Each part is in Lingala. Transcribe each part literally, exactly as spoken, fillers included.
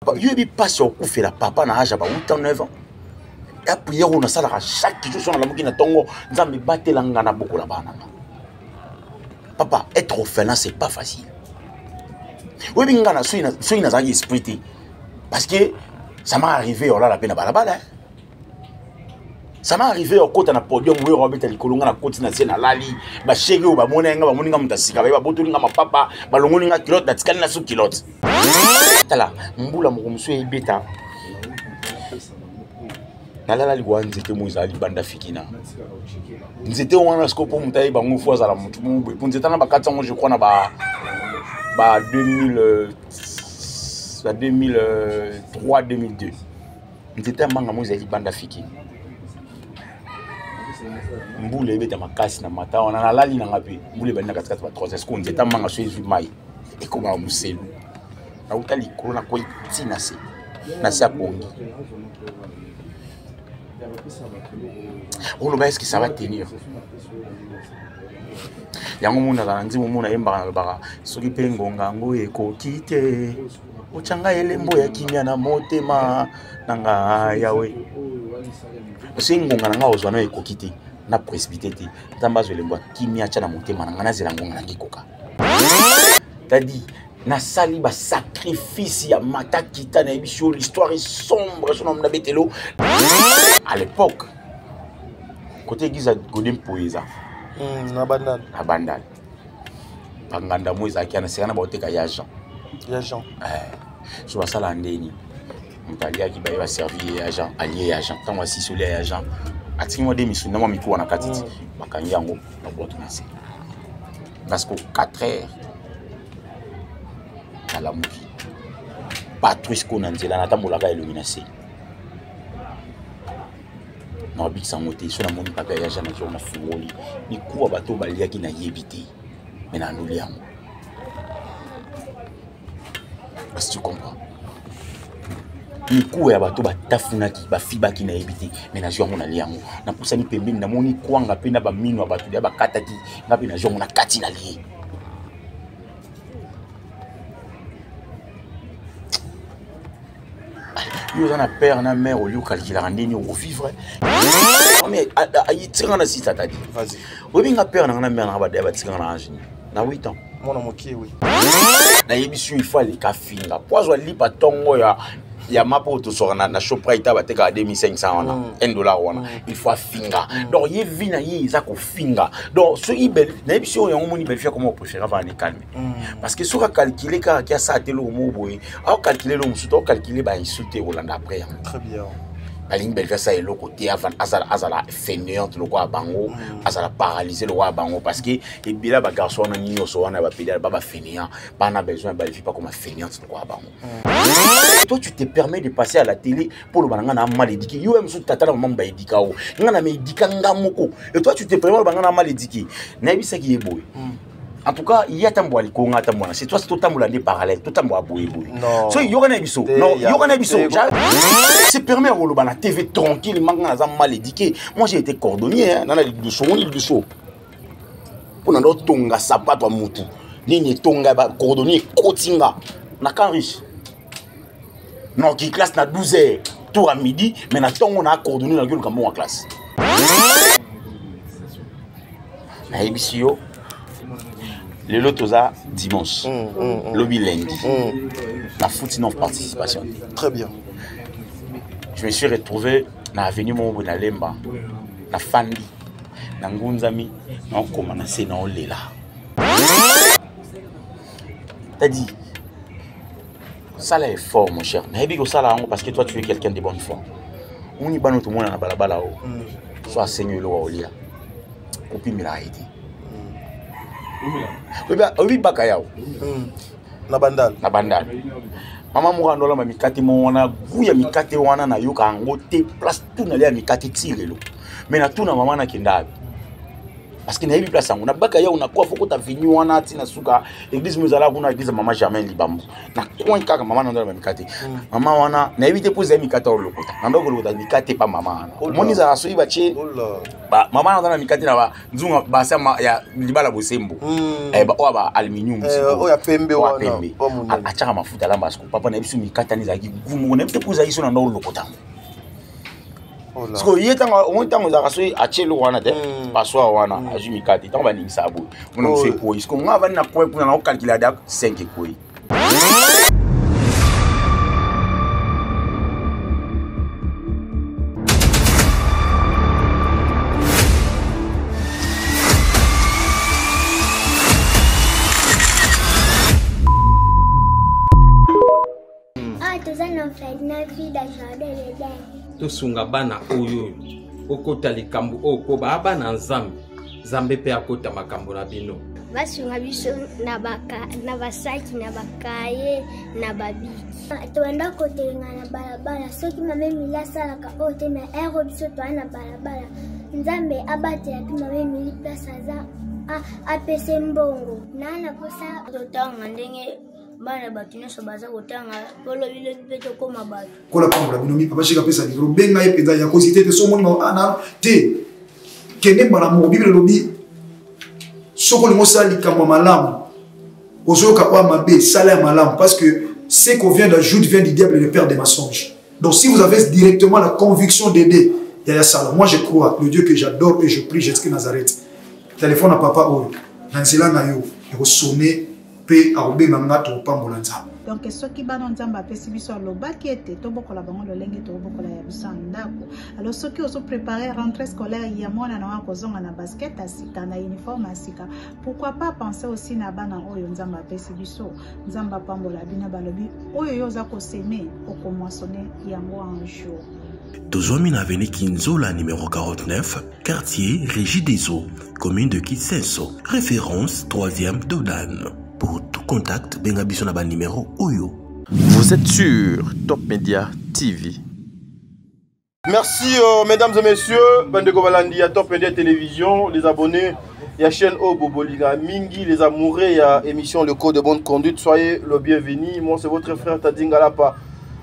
yo bi passe au coup fait la papa na âge ba huit ans neuf ans. Et puis on a ça là chaque jour sur la mokina tongo nzambe batelanga na boko la bana. Papa, être orphelin c'est pas facile. Oui binga na soina soina za esprit parce que ça m'est arrivé oh là la peine à balabala. Ça m'est arrivé au côté na podium où Robert Likolonga na côté na scène lali ba chéri ou ba monenga ba moninga mutasika ba botolinga ma papa ba longolinga kilote na tikali na sous kilote. Tala mbula mo musu e beta. Nalala ligwa nzete moza libanda fikina. Nzete wana scopo mutayi bango fo za la mutu mo pour nzete na ba quatre cents je crois na ba ba deux mille deux mille trois deux mille deux. Nzete manga moza libanda fikina. Mbule ebeta makasi na mata ona na lali na ngapi mbule bana katikati ba trois est-ce qu'on dit manga so ezu mai e koma muselu na utali corona ko tina se na sia pongi on est-ce que ça va tenir yango muna kana nzimo muna yemba na baka soki pe ngonga ngo ekoki te ochanga elembo ya kimya na motema nanga yawe c'est ngonga nanga ozwana ekoki te na précipité te tamba zolembo kimia cha na motema nanga na zela ngonga na ngikoka tadi na sali ba sacrifice ya mata kita na ebisho l'histoire est sombre son nom na betelo à l'époque côté giza godem poeza mm na bandal na bandal banganda moza kiana sekana ba oteka ya Jean ya Jean eh so basala ndeni mtalia ki ba va servir ya Jean allié ya Jean tant aussi solé ya Jean atiki mo demi na mo mikuwa na katiti bakangi yango na boto na se parce que quatre heures à la muki Patrice Konanzela na tambola ka illumination na big samoté so na moni papa ya Jean na na fungoli ni kuwa bato balia ki na yebité mais na nduli yango est-ce que tu comprends ni kuwa ya bato batafuna ki bafiba ki na ebiti mais na jongo na liango na pusa ni pembeni na moni kwanga pe na ba mino ya bato ya bakata ki ngapi na jongo na kati na lié yo za na père na mère au lieu calculer ndeni au vivre mais ayi tsanga na sita tadi vas-y obi nga père na na mère na ba de ba tsanga na angini na huit ans mona moki oui na yebisu il faut les kafinga pozo lipa tongo ya ya mapo to sorana na Shoprite bateka deux mille cinq cents wana un dollar wana il faut finga donc ye vina ye za ko finga donc ce ibel na biso yo ngomoni bel faire comment préférer avant de calmer parce que sur calculer ka kia ça telo mo boy au calculer le musuto calculer ba insulter Hollande après très bien la ligne belle ça est le côté avant azala azala fainéante le quoi bango azala paralyser le quoi bango parce que et bila ba garçon na nyo so wana ba pédale ba ba fainéant pas na besoin ba vie pas comme fainéante le quoi bango toi tu te permets de passer à la télé pour le bananga na mal éduqué yo même sous tata maman ba éduqué o ngana me éduqué ngamoko et toi tu te permets le bananga na mal éduqué na bisa ki eboy en tout cas il y a tambo ali ko ngata mwana c'est toi c'est tout tambo la des parallèles tout tambo aboy boy so yo kana biso non yo kana biso se permet au lobana T V tranquille manga za mal éduqué moi j'ai été cordonnier hein, dans la ligue de son ligue de show pour na tonga sapato mutu nini tonga ba cordonnier kotinga na kan riche non qui classe na douze heures tout à midi mais na tongo na cordonnier na gueule comme en classe na ebisio le lotoza dimanche mm, mm, mm. Lobby lundi mm. La foot non participation très bien je me suis retrouvé na avenue Mombo na Lemba na Fandi na Ngunzami na koma na se na olela t'as dit ça là est fort mon cher na ebi ko sala ngo parce que toi tu es quelqu'un de bonne foi on y bano tout monde na balabala o soit seigneur lo olia kopi mila aidi oui bah oui bakayao na bandal na bandal mama mo ndola ma mikati mo wana buya mikati wana na yoka ngo te place tout na lia mikati tilelo mais na tout na mama na kindabi parce que na yebi place on a baka ya on a quoi faut que ta venu wana tina suka église muzala kuna église maman jamais libambo na coin kaka maman na ndala mikate maman wana na yebi te poser mikate au lokota na ndoko lokota mikate pa maman moni za raso iba che ba maman na ndala mikate na ba nzunga ba sama ya libala bosembo eh ba o ba aluminium o ya pembe wana achaka mafuta lamba siko papa na biso mikate ni za ki gumu na te poser iso na ndoko lokota. Parce que il est en on temps za raso a chelo wana te paswa wana azu mikate tant ba ningisa abo on fait quoi est-ce qu'on va na point pour na calculer da cinq quoi. Ah, tu as un fait na vie d'ajardin les gars. To sunga bana oyo okota likambo oko ba bana nzambe zambe pe akota makambo na bino basunga biso na baka na basaki na bakaye na babiki toenda kotelenga na balabala soki mame mila salaka oyo te na ero biso toa na balabala nzambe abatela mpe mame mili place aza apese mbongo nana posa totanga ndenge bana bato nyonso baza kotanga polo bile mpe tokoma bato kola pambola bino mi papa shika pesa libro benga ye penza ya kozite te so moni ma ana te kende bana mo bible lobi soko lingo sala likambo malamu ozoyoka kwa mabe sala ya malamu parce que ce qu'on vient d'ajouter vient du diable et le père des mensonges. Donc si vous avez directement la conviction d'aider Yaya Sala, moi je crois le Dieu que j'adore et je prie Jésus Nazareth. Téléphone à papa oyo nansela na yo et sonner pe arobe mangato pambola nzambe. Donc ce qui bana nzamba pesi biso lobaki ete tobokola bango lolenge tobokola ya biso ndako. Alors ceux qui ont préparé rentrée scolaire ya mwana na kozonga na basket asika na uniforme asika. Pourquoi pas penser aussi na bana oyo nzamba pesi biso nzamba pambola bina balobi oyo yoza ko semer okomoissonner yango un jour. Tozomi na avenue Kinzola numéro quarante-neuf, quartier Régie des Eaux, commune de Kitsenso, référence troisième Dodan. Pour tout contact, bengabiso na ba numéro Oyo. Vous êtes sur Top Media T V. Merci euh, mesdames et messieurs, Bandeko Balandi à Top Media Télévision, les abonnés, il y a chaîne O Boboliga Mingi, les amoureux, il y a émission Le Code de Bonne Conduite, soyez le bienvenu. Moi c'est votre frère Tadinga Lapa.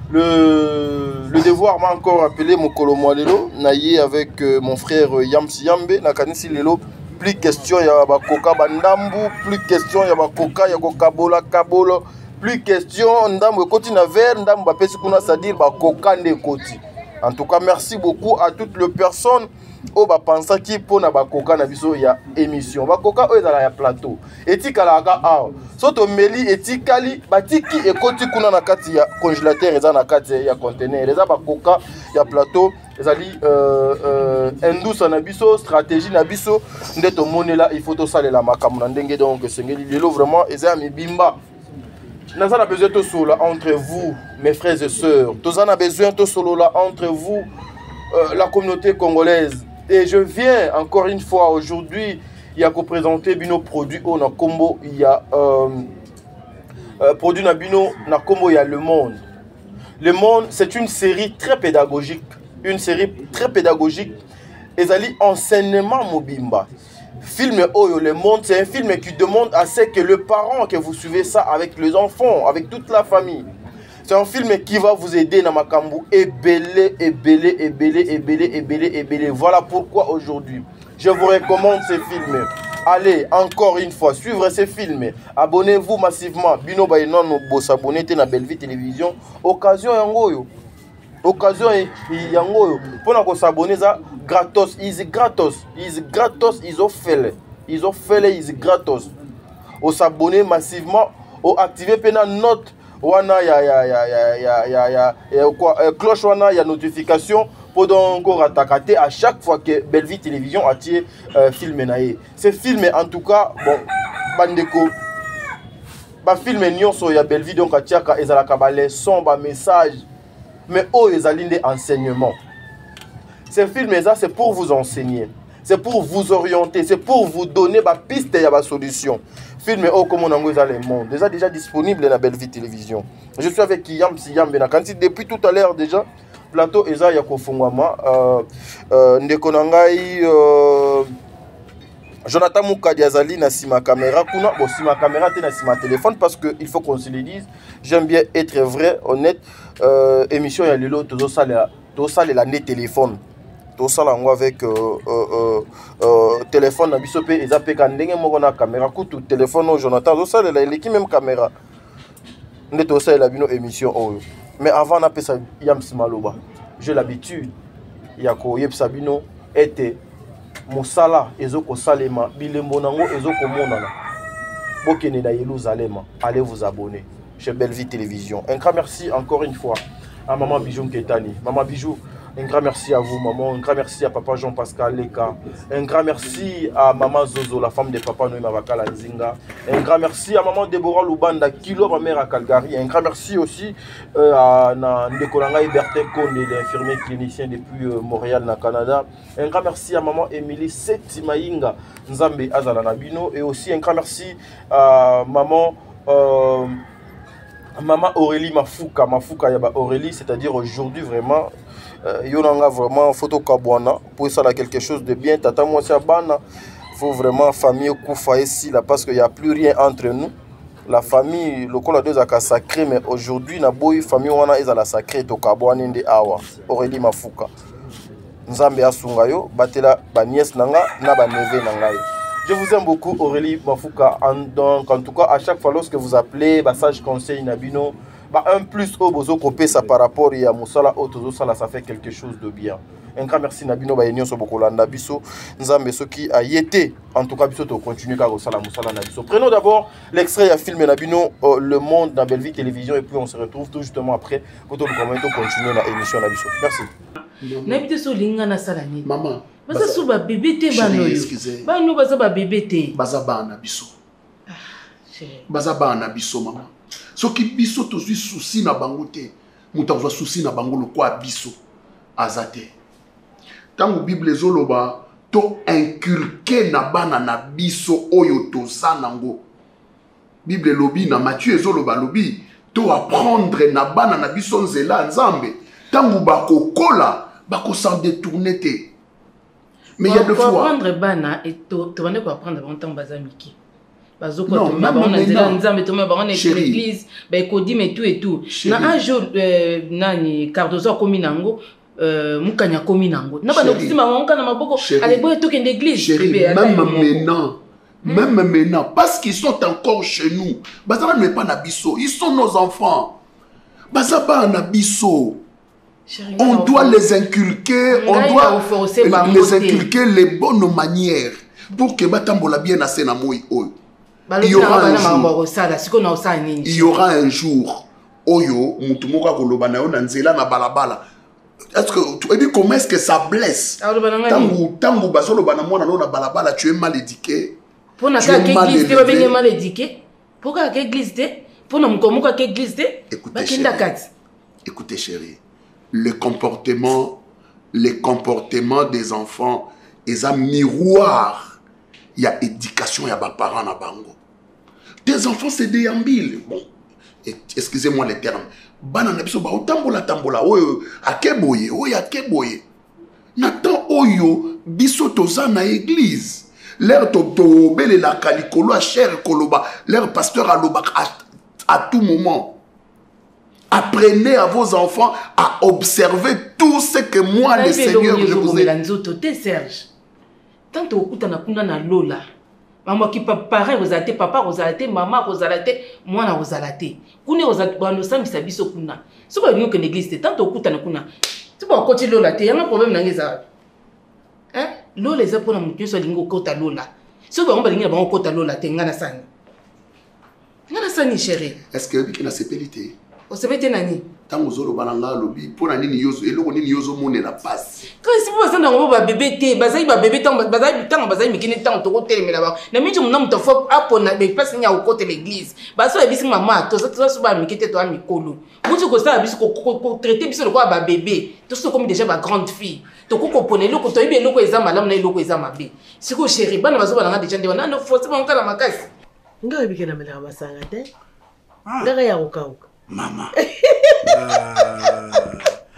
Le, le devoir m'a encore appelé mon Kolomwalelo, naïe avec euh, mon frère euh, Yamsi Yambe, Nakanisi Lelo. Plus question, il y a Bakoka Bandambu, plus question, il y a Bakoka, il y a Kokabola Kabolo, plus question, Ndambu Koti Naver, Ndambu Bapesi Kuna Sadir, Bakoka Ndekoti. En tout cas, merci beaucoup à toutes les personnes qui pensent qui pour na Bakoka na biso ya émission. Bakoka eux dans la plateau. Etika la ga ah. Soto meli etikali batiki ekoti kuna na kati ya congélateur eza na kati ya conteneur. Eza Bakoka ya plateau. Ezali euh euh endousa na biso stratégie na biso ndeto monela il faut to salela makambo na ndenge donc sengeli lelo vraiment eza mibimba. Nous avons besoin de solo entre vous, mes frères et sœurs. Nous avons besoin de solo là entre vous, euh, la communauté congolaise. Et je viens encore une fois aujourd'hui, il y a qu'à présenter nos produits au Nakombo. Il y a euh, euh, produit Nabino Nakombo, il y a Le Monde. Le Monde, c'est une série très pédagogique, une série très pédagogique. Et ça lit enseignement Mobimba. Film Oyo Le Monde, c'est un film qui demande à ce que le parent, que vous suivez ça avec les enfants, avec toute la famille. C'est un film qui va vous aider dans Makambu et belé, et belé, et belé, et belé, et belé, et belé. Voilà pourquoi aujourd'hui, je vous recommande ces films. Allez, encore une fois, suivre ces films. Abonnez-vous massivement. Bino Baïnon, nous s'abonner à Belleville Télévision. Occasion Yangoyo. Occasion Yangoyo. Pour s'abonner, ça gratos. Is gratos. Is gratos. Ils ont fait. Ils ont fait. Is gratos. Au s'abonner massivement. Au activer pena note. Wana ya ya ya ya ya ya ya ya quoi cloche wana ya notification pour donc encore attaquer à chaque fois que Belleville Télévision a tiré euh, film naé. Ce film en tout cas bon bandeko ba film nyonso ya Belleville donc atiaka ezala ka ba leçon ba message mais oh ezali des enseignements. Ce film ça c'est pour vous enseigner, c'est pour vous orienter, c'est pour vous donner ba piste ya ba solution. Film oh comme on a Le Monde déjà déjà disponible dans la Belleville Télévision. Je suis avec Yam Siyam Benakanti depuis tout à l'heure déjà. Plateau Eza Yako Fungwama euh euh Ndekonangai euh Jonathan Moukadi Azali na sima caméra kuna bon sima caméra te na sima téléphone parce que il faut qu'on se le dise. J'aime bien être vrai, honnête. Euh, émission ya lelo tozo sala tozo sala la net téléphone. Tozo sala ngo avec euh, euh, euh, téléphone na biso pe ezape ka ndenge moko na caméra kutu téléphone au Jonathan tozo sala la l'équipe même caméra. Ndé tozo sala la bino émission oh. Mais avant na pesa yam simaloba. J'ai l'habitude ya ko yebsa bino était Mosala ezoko salema bilembo nango ezoko monana bokene na Yerusalem, allez vous abonner chez Belleville Télévision. Un grand merci encore une fois à maman Bijou Ketani. Maman Bijou, un grand merci à vous maman, un grand merci à papa Jean-Pascal Leka, un grand merci à maman Zozo, la femme de papa Noé Mavakala Nzinga, un grand merci à maman Deborah Lubanda Kilo, ma mère à Calgary, un grand merci aussi euh, à Ndekolanga Bertin Konde, l'infirmier clinicien depuis euh, Montréal, na Canada, un grand merci à maman Émilie Setimainga Nzambe Azala Nabino, et aussi un grand merci à maman euh, maman Aurélie Mafuka, Mafuka Yaba Aurélie, c'est-à-dire aujourd'hui vraiment Euh, Yonanga vraiment photo kabwana pour ça là quelque chose de bien tata moi c'est bana faut vraiment famille koufa ici là parce qu'il y a plus rien entre nous la famille le col a deux aka sacré mais aujourd'hui na boy famille wana eza la sacré to kabwana ndi awa Aurélie Mafuka Nzambe asunga yo batela ba nièce nanga na ba neveu nanga. Je vous aime beaucoup Aurélie Mafuka en, donc en tout cas à chaque fois lorsque vous appelez ba sage conseil Nabino bah, un plus au bozo copé ça par rapport à Moussala Otozo Sala, ça fait quelque chose de bien. Un grand merci Nabino Bayenio Sobokolanda Biso Nzambe Soki a yété. En tout cas, Biso to continue car Sala Moussala Nabiso. Prenons d'abord l'extrait à film Nabino euh, Le Monde dans Belleville Télévision et puis on se retrouve tout justement après quand on continue la émission Nabiso. Merci. Nabito so linga na sala ni. Maman. Basa so ba bébé te bano yo. Ba no basa ba bébé te. Basa ba na biso. Ah, chérie. Basa ba na biso maman. Ce qui biso tozwi souci na bango te muta kozwa souci na bango lo kwa biso azate tango bible ezoloba to inculquer na bana na biso oyo toza nango bible lobi na Matthieu ezoloba lobi to apprendre na bana na biso nzela nzambe tango bakokola bako s'en détourner te mais il y a deux fois apprendre bana et to to bande ko apprendre bon temps bazamiki. Non, non, l'église, ben Cody mais tout et tout. Na un jour nani Cardozo komi nango mukanya komi nango. Na ba nokusi mama mukana maboko allez boy to ken l'église. Même maintenant, même maintenant parce qu'ils sont encore chez nous. Bazala ne pas na biso, ils sont nos enfants. Bazaba na biso. On doit les inculquer, on doit les inculquer les bonnes manières pour que batambola bien na sena moi oyo. Il y aura un jour, il y aura un jour, Oyo, Mutumoka Kolobana, Nanzela, na balabala. Est-ce que tu dis comment est-ce que ça blesse? Tango, tango, basolo banamona na balabala, tu es mal éduqué. Pour na ka église, tu es mal éduqué. Pour ka église, pour na mkomoka ka église, écoutez chérie, écoutez chérie, le comportement, les comportements des enfants, ils ont miroir. Il y a éducation, il y a des parents na bango. Tes enfants se déambulent. Bon, excusez-moi les termes. Banana biso ba otambola tambola oyo akeboye oyo akeboye. Natan oyo biso toza na église. L'air to to bele la kalikolo a cher koloba. L'air pasteur a loba à tout moment. Apprenez à vos enfants à observer tout ce que moi le Seigneur je vous ai. Serge. Tant au coup na kuna na lola. Maman qui pareil aux athées, papa aux athées, maman aux athées, moi na aux athées. Kune aux athées, nous sommes biso kuna. Ce que nous que l'église, tant au coup na kuna. Tu peux continuer lola, il y a un problème dans les arts. Hein? Lola les apôtres n'ont pas lingo kota lola. Ce que on va lingo ba kota lola, te ngana sani. Ngana sani chérie. Est-ce que qui na sepelité? O sepelité nani? Tango zolo bananga lobi pona nini yozo eloko nini yozo mone la passe. Quand si vous passez dans ba bébé té, bazai ba bébé tant bazai tant bazai mikini tant to côté mais là-bas. Na minji mna mtofo apona be place nya au côté l'église. Baso e bisi mama to to so ba mikite to amikolo. Mutu ko sa bisi ko ko traiter bisi le quoi ba bébé. To so comme déjà ba grande fille. To ko kopone loko to ibe loko eza malamu na loko eza mabe. Siko chérie bana bazo bana déjà ndewa na no force ba nkala makasi. Ngabe bikena mela basanga te. Ngaga ya ukauka. Maman.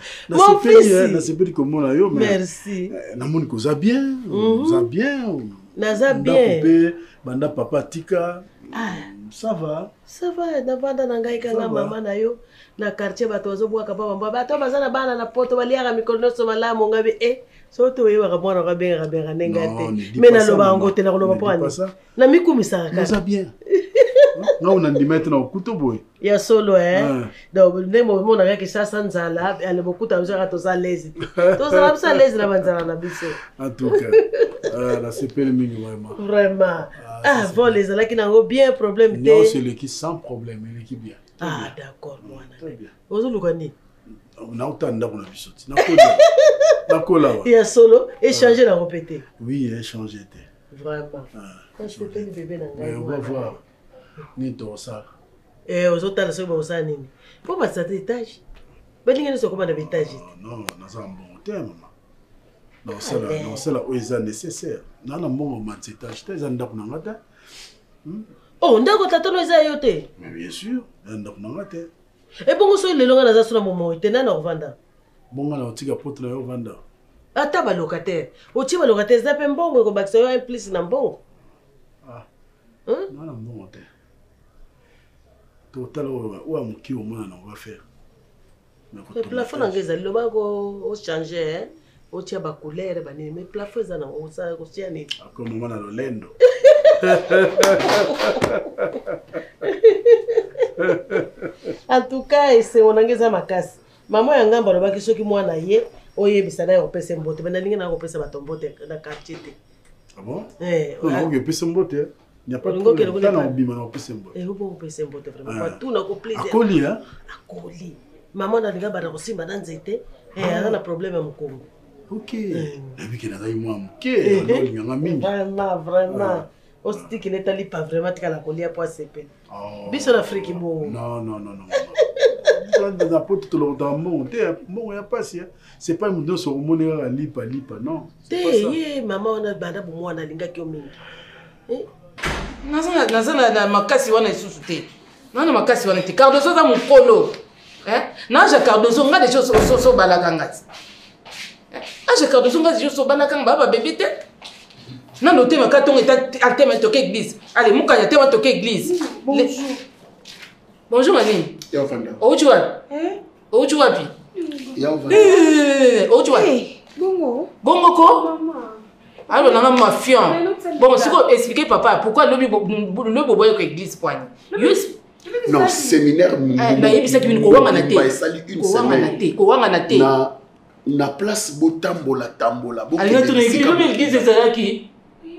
Mon fils. Merci. Merci. Namoni koza bien, koza bien. Naza bien. Ndako banda papa tika. Ah, ça va. Ça va, navanda na ngai kanga mama na yo na quartier bato bazobwaka papa mba bato bazana bana na poto baliaka mikolo so malamu ngabe eh so to yewa ka mwana ka benga benga nenga te mais na loba ngo te na loba po ani na mikumisa ka ça bien. Non, on a dit maintenant au couteau boy. Il y a solo hein. Donc le moment avec ça sans zala, elle beaucoup de gens à ça l'aise. Tous ça ça l'aise la manzana na biso. En tout cas, ah là c'est pas le minimum vraiment. Vraiment. Ah bon les là qui n'ont bien problème de. Non, c'est l'équipe sans problème, l'équipe bien. Ah d'accord moi. Très bien. Ozo lukani. On a autant d'abord na biso. Na kola. Na kola. Il y a solo échanger la répéter. Oui, échanger. Vraiment. Quand je te fais le bébé dans la. On va voir. Ni dosa. Eh, aux autres, c'est bon, ça, nini. Pourquoi ça étage? Ben, il y a ce commande d'étage. Non, non, on a un bon terme. Non, c'est là, non, c'est là où ils sont nécessaires. Non, non, bon, on a cet étage. Tu es en train de oh, on a un tâton aux ayotés. Mais bien sûr, on a un tâton. Et bon, on les longs à la zone moment, il tenait en vanda. Bon, on a un petit capote là au vanda. Ah, t'as pas locataire. Au tiba locataire, c'est un bon, comme ça, il y a un plus d'un bon. Ah. Hein? Non, non, bon, t'es. Total ou am ki au moins on va faire. Le plafond angeza le bago o changer o tia ba couleur ba ni mais plafond za na o sa ko tia ni. Comme maman na lolendo. En tout cas, c'est on angeza makasi. Maman yangamba lo baki soki mwana ye o yebisa na yo pese mbote bana lingi na ko pese batombote na quartier te. Ah bon? Eh, on ko pese mbote. Il n'y a pas de problème. Il n'y a pas de problème. Il n'y a pas de problème. Tout n'a pas plaisir. À Koli, hein? À Koli. Maman n'a pas de problème. Elle a un problème à Moukoum. Ok. Et puis qu'il y a un problème. Vraiment, vraiment. On se dit qu'il n'est pas vraiment à la Koli à poids C P. Bis en Afrique, bon. Non, non, non, non. Dans la porte, tout le temps, bon, il n'y a pas si. C'est pas une chose sur le monde, lipa, lipa, non. Eh, maman, on a banda pour moi, on a linga qui au milieu. Nazana nazana na makasi wana isusu te. Nana makasi wana te. Cardozo za mukolo. Eh? Naja Cardozo nga de choses so so balaka ngati. Eh? Aja Cardozo nga de choses so balaka ngaba bébé te. Na noté makatonga eta altema toke église. Allez mukanya te wa toke église. Bonjour. Bonjour mani. Ya fanda. Ochu wapi? Eh? Ochu wapi? Ya fanda. Eh, ochu wapi? Bongo. Bongo ko? Maman. Alors, on a ma fion. Bon, si vous expliquez, papa, pourquoi le bobo est l'église poigne? Non, séminaire. Bah, il s'agit d'une courante une semaine. Na na place botambola tambola. Alors, tu l'église c'est ça qui.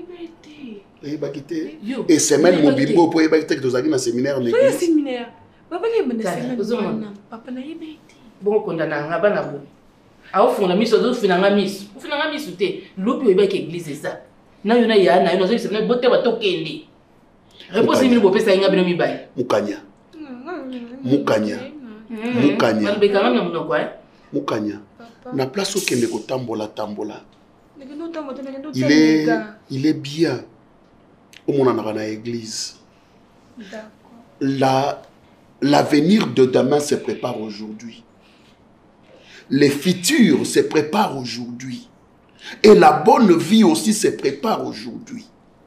Eh bah quitter. Et semaine mon bibo pour ébiter que tu as un séminaire l'église. Oui, séminaire. Papa qui est séminaire. Papa n'a yébité. Bon, condamné à banabo. Au fond, la mise au fond, la mise. Au fond, la mise, c'était l'opio avec l'église, c'est ça. Na yona ya na yona c'est une beauté va tokendi. Réponse mille bopé ça inga binomi bay. Mukanya. Mukanya. Mukanya. Ban be quand même na mnoko hein. Mukanya. Na place au kende ko tambola tambola. Il est il est bien. Au mon na na église. D'accord. La l'avenir de demain se prépare aujourd'hui. Les futurs se préparent aujourd'hui. Et la bonne vie aussi se prépare aujourd'hui.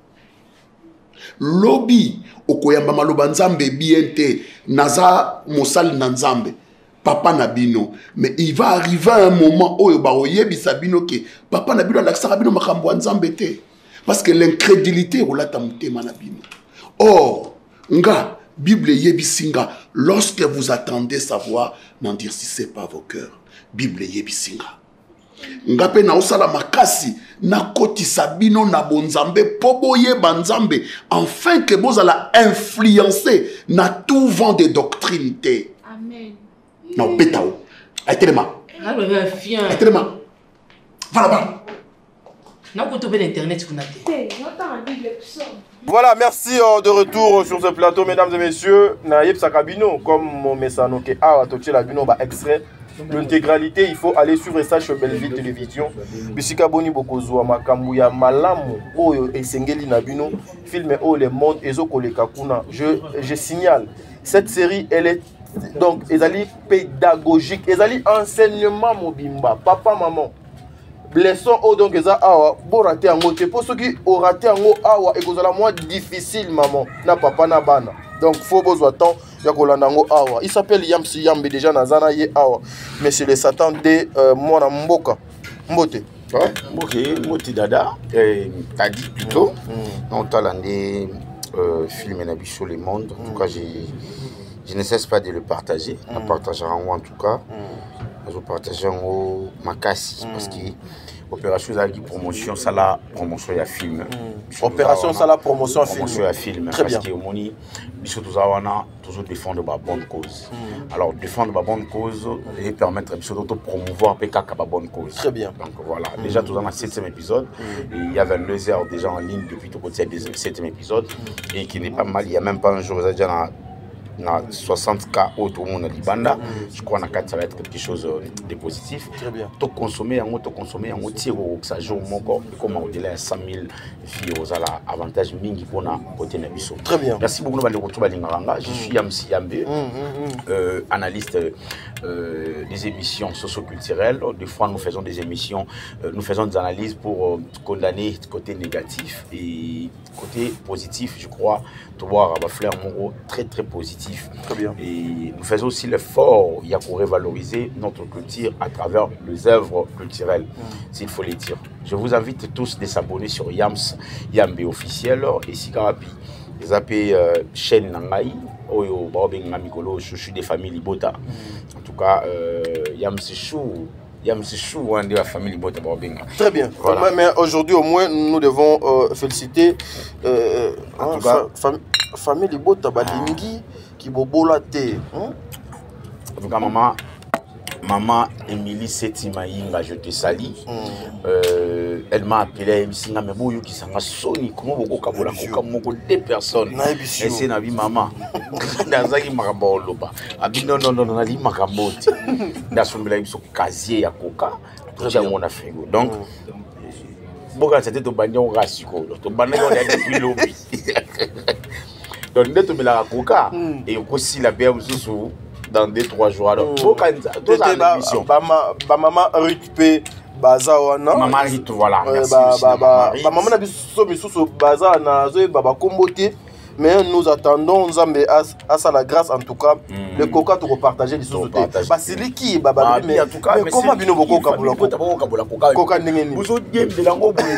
Lobby, okoyamba maloba nzambe biente, naza mosali na nzambe, papa nabino. Mais il va arriver un moment où ba oyebisa bino ke papa nabino alakisaka bino makambo nzambe te. Parce que l'incrédulité rolata mutema nabino. Or, nga Bible yebisinga, lorsque vous attendez savoir, n'endurcissez pas vos cœurs. Bible yebisinga. Ngape na osala makasi na koti sabino na bonzambe poboye banzambe afin que vous allez influencer na tout vent de doctrine. Amen. Non, betao. Aïtelema. Ah, mais un fien. Aïtelema. Va là-bas. Na ko tobe l'internet kuna te. Voilà, merci euh, de retour sur ce plateau, mesdames et messieurs. Naïb Sakabino, comme mon message, ok, ah, toché la bino, bah, extrait. L'intégralité, il faut aller sur Sache Belleville Télévision. Bisika Boni Bokozwa Makambuya Malamu, Oyo et Sengeli Nabino, film Oh les mondes Ezo Kolekakuna. Je, je signale, cette série, elle est donc, elle est pédagogique, elle est enseignement Mobimba, papa, maman. blessons au donc eza awa bo raté yango te pour ceux qui ont raté yango awa et kozala moins difficile maman na papa na bana donc faut besoin temps ya kolanda yango awa il s'appelle Yamsi Yambe déjà nazana ye awa mais c'est le Satan de euh, mwana mboka mbote ouais ok mbote dada eh t'as dit plutôt on t'a landé euh, film na biso le monde en tout cas j'ai je ne cesse pas de le partager on partagera en tout cas je partage en makasi parce que opération zaki promotion ça la promotion ya film opération ça la promotion film promotion ya film parce que moni biso tozawana toujours défendre ba bonne cause alors défendre ba bonne cause et permettre biso de promouvoir pe kaka ba bonne cause très bien donc voilà déjà tous dans le septième épisode et il y a vingt-deux heures déjà en ligne depuis tout côté du septième épisode et qui n'est pas mal il y a même pas un jour déjà dans na soixante cas autour de Libanda, je crois que ça va être quelque chose de positif. Très bien. Tu consommer, tu consommer, tu tires au ça joue comme au-delà de cent mille filles aux avantages mingi pour na côté Nabiso. Très bien. Merci beaucoup de votre Je suis Yamsi Yambe, euh, analyste euh, des émissions socio-culturelles. Des fois, nous faisons des émissions, euh, nous faisons des analyses pour euh, condamner le côté négatif et côté positif, je crois, de voir à Fleur Moro très très positif. Très bien. Et nous faisons aussi l'effort pour revaloriser notre culture à travers les œuvres culturelles, mm. s'il faut les dire. Je vous invite tous à s'abonner sur Yams Yambe officiel et si Karapi, les appels euh, chaîne Nangaï, Oyo, Baobeng Mamikolo, Chouchou des familles Libota. Mm. En tout cas, euh, Yams Chou. Yamsi Chou, de la famille Libota Baobeng. Très bien. Voilà. Mais aujourd'hui, au moins, nous devons euh, féliciter euh, en hein, tout cas, fa famille Libota Balingi qui bobola te. En tout cas, maman, maman Émilie Setimaïnga, je te salue. Mm. Euh, elle m'a appelé, elle m'a dit, mais bon, qui s'en a sonné, comment vous avez dit, comment vous deux personnes. Et c'est la vie, maman. Nazaki Maraboloba. Non, non, non, non, non, non, Maraboti. Nasumela, ils sont casiers à Coca. J'ai mon affaire. Donc, bon, c'était au bagnon rasico. Au bagnon, on a depuis l'objet. Donc, dès que tu me l'as Coca, et aussi la bière sous dans deux trois jours. Alors, deux émissions. Ba maman récupère baza wana. Maman Rite voilà. Ba ba ba maman na biso misusu baza na zo ba ba kombote. Mais nous attendons Nzambe à ça la grâce en tout cas mm. le coca to partager les sous côté basili qui baba mais en tout cas mais comment bino boko kabula coca coca ndengeni buzo diembe lango boye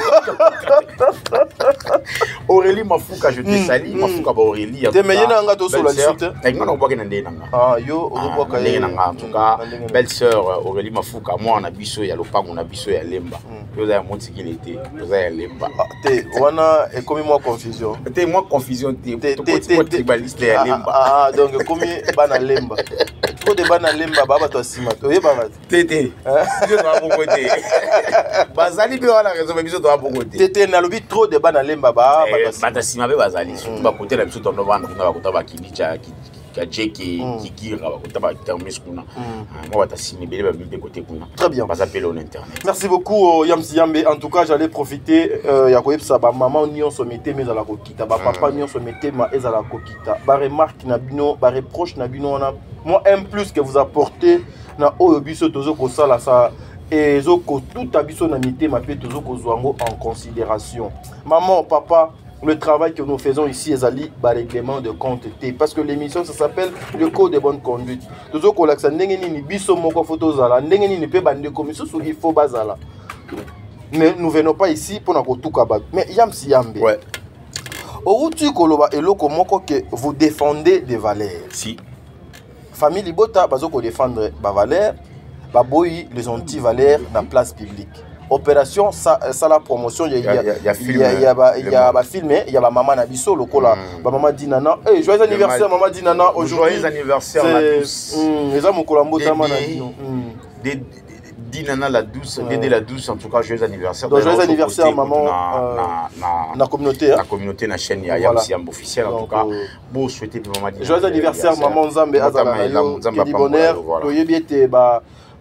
Aurélie Mafuka je te salue Mafuka ba Aurélie te mais yena nga to sur la suite nga na boka na ndena nga ah yo ozoboka ndena nga en tout cas belle sœur Aurélie Mafuka moi na biso ya lopango na biso ya lemba yo za monti qu'il était yo za ya lemba te wana et comme moi confusion te moi confusion tribaliste ya lemba ah donc comme bana lemba trop de bana lemba baba to sima to yeba ba tete je dois bongote bazali bi wana raison mais biso doit bongote tete na lobi trop de bana lemba ba bata sima be bazali surtout ba côté na biso to no bana kuna ba kota ba kilicha kajeki kikira ba kota ba termis kuna moi bata sima bele ba mbe côté kuna très bien ba s'appeler en internet. Merci beaucoup Yamsi Yambe en tout cas j'allais profiter ya ko yebsa ba maman nion so mette mais ala ko kita ba papa nion so mette ma ezala ko kita ba remarque na bino ba reproche na bino na moi un plus que vous apportez na oyo biso tozo ko sala ça et zoko tout abiso na mité ma pe tozo ko zwango en considération maman papa le travail que nous faisons ici ezali ba règlement de compte T parce que l'émission ça s'appelle le code de bonne conduite tozo ko laksa ndenge nini biso moko photo zala ndenge nini pe bande commission sur il faut bazala mais nous venons pas ici pour na ko tuka ba mais Yamsi Yambe ouais outi koloba eloko moko que vous défendez des valeurs si famille Libota bazoko défendre ba valeurs ba boyi les anti-valeurs dans place publique opération ça ça la promotion il y a il y a il y a il y a il y a ba filmé il y a ba maman na biso lokola ba maman Dinana eh joyeux anniversaire maman Dinana aujourd'hui joyeux anniversaire à tous les amis kolambota mana dino Dinana la douce Dédé la douce en tout cas joyeux anniversaire donc joyeux anniversaire maman na na communauté la communauté na chaîne ya Yamsi Yambe officiel en tout cas beau souhaiter pour maman Dinana joyeux anniversaire maman Nzambe azala yo di bonheur to yebi ete ba